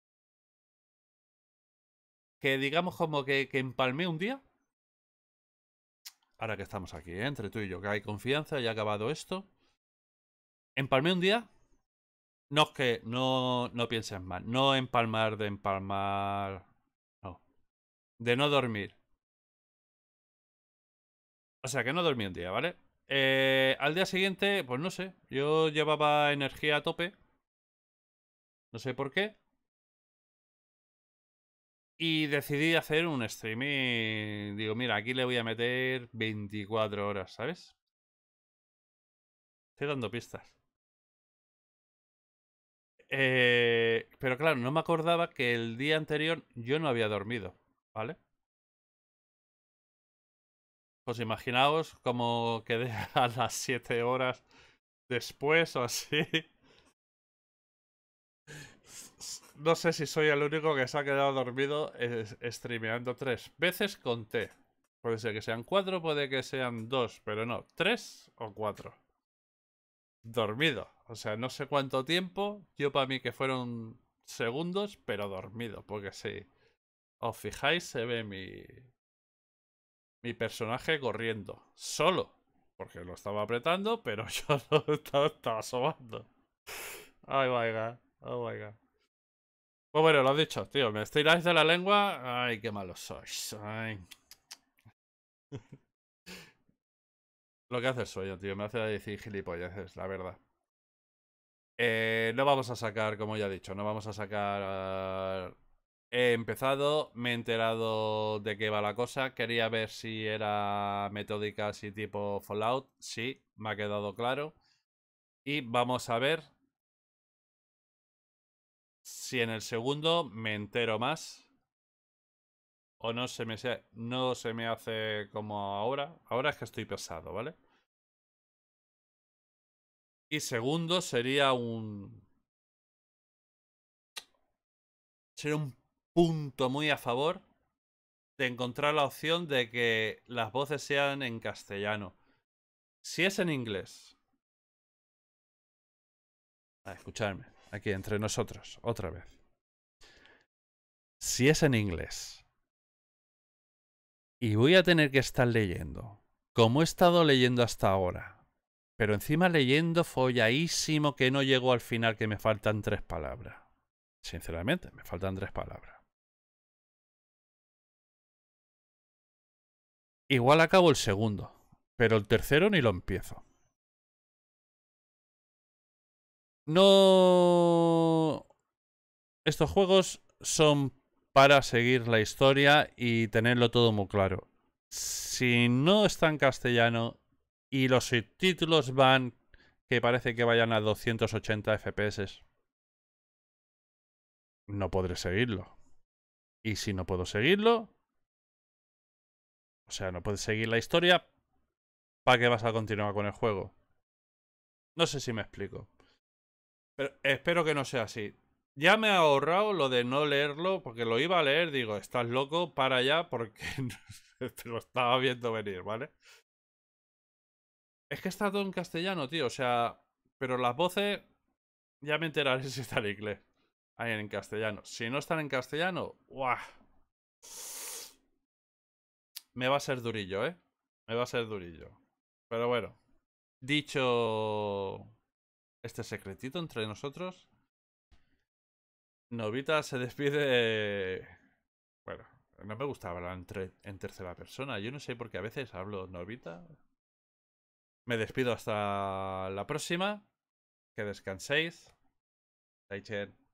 Que digamos como que, que empalmé un día. Ahora que estamos aquí, ¿eh? Entre tú y yo, que hay confianza, ya ha acabado esto. Empalmé un día. No es que no, no pienses mal. No empalmar de empalmar. No. De no dormir. O sea, que no dormí un día, ¿vale? Eh, al día siguiente, pues no sé. Yo llevaba energía a tope. No sé por qué. Y decidí hacer un streaming. Digo, mira, aquí le voy a meter veinticuatro horas, ¿sabes? Estoy dando pistas. Eh, pero claro, no me acordaba que el día anterior yo no había dormido, ¿vale? Pues imaginaos como quedé a las siete horas después o así. No sé si soy el único que se ha quedado dormido es, streameando tres veces conté. Puede ser que sean cuatro, puede que sean dos, pero no, tres o cuatro. Dormido. O sea, no sé cuánto tiempo. Yo para mí que fueron segundos, pero dormido. Porque si os fijáis, se ve mi... Mi personaje corriendo. Solo. Porque lo estaba apretando, pero yo no estaba, estaba asomando. Ay, my god. Oh my god. Pues bueno, lo has dicho, tío. Me estiráis de la lengua. Ay, qué malos sois. Ay. Lo que hace el sueño, tío. Me hace decir gilipolleces, la verdad. Eh, no vamos a sacar, como ya he dicho, no vamos a sacar... He empezado, me he enterado de qué va la cosa. Quería ver si era metódica así tipo Fallout. Sí, me ha quedado claro. Y vamos a ver si en el segundo me entero más. O no se me, no se me hace como ahora. Ahora es que estoy pesado, ¿vale? Y segundo sería un... Sería un punto muy a favor de encontrar la opción de que las voces sean en castellano. Si es en inglés... A escucharme, aquí entre nosotros, otra vez. Si es en inglés y voy a tener que estar leyendo, como he estado leyendo hasta ahora, pero encima leyendo folladísimo que no llego al final, que me faltan tres palabras. Sinceramente, me faltan tres palabras. Igual acabo el segundo, pero el tercero ni lo empiezo. No... Estos juegos son para seguir la historia y tenerlo todo muy claro. Si no está en castellano y los subtítulos van que parece que vayan a doscientos ochenta F P S, no podré seguirlo. Y si no puedo seguirlo, o sea, no puedes seguir la historia, ¿para qué vas a continuar con el juego? No sé si me explico. Pero espero que no sea así. Ya me he ahorrado lo de no leerlo, porque lo iba a leer, digo, estás loco, para allá, porque te lo estaba viendo venir, ¿vale? Es que está todo en castellano, tío, o sea, pero las voces, ya me enteraré si están en inglés. Ahí en castellano. Si no están en castellano, ¡guau! Me va a ser durillo, ¿eh? Me va a ser durillo. Pero bueno. Dicho este secretito entre nosotros, Novita se despide. Bueno, no me gusta hablar en, en tercera persona. Yo no sé por qué a veces hablo Novita. Me despido hasta la próxima. Que descanséis. Daichen.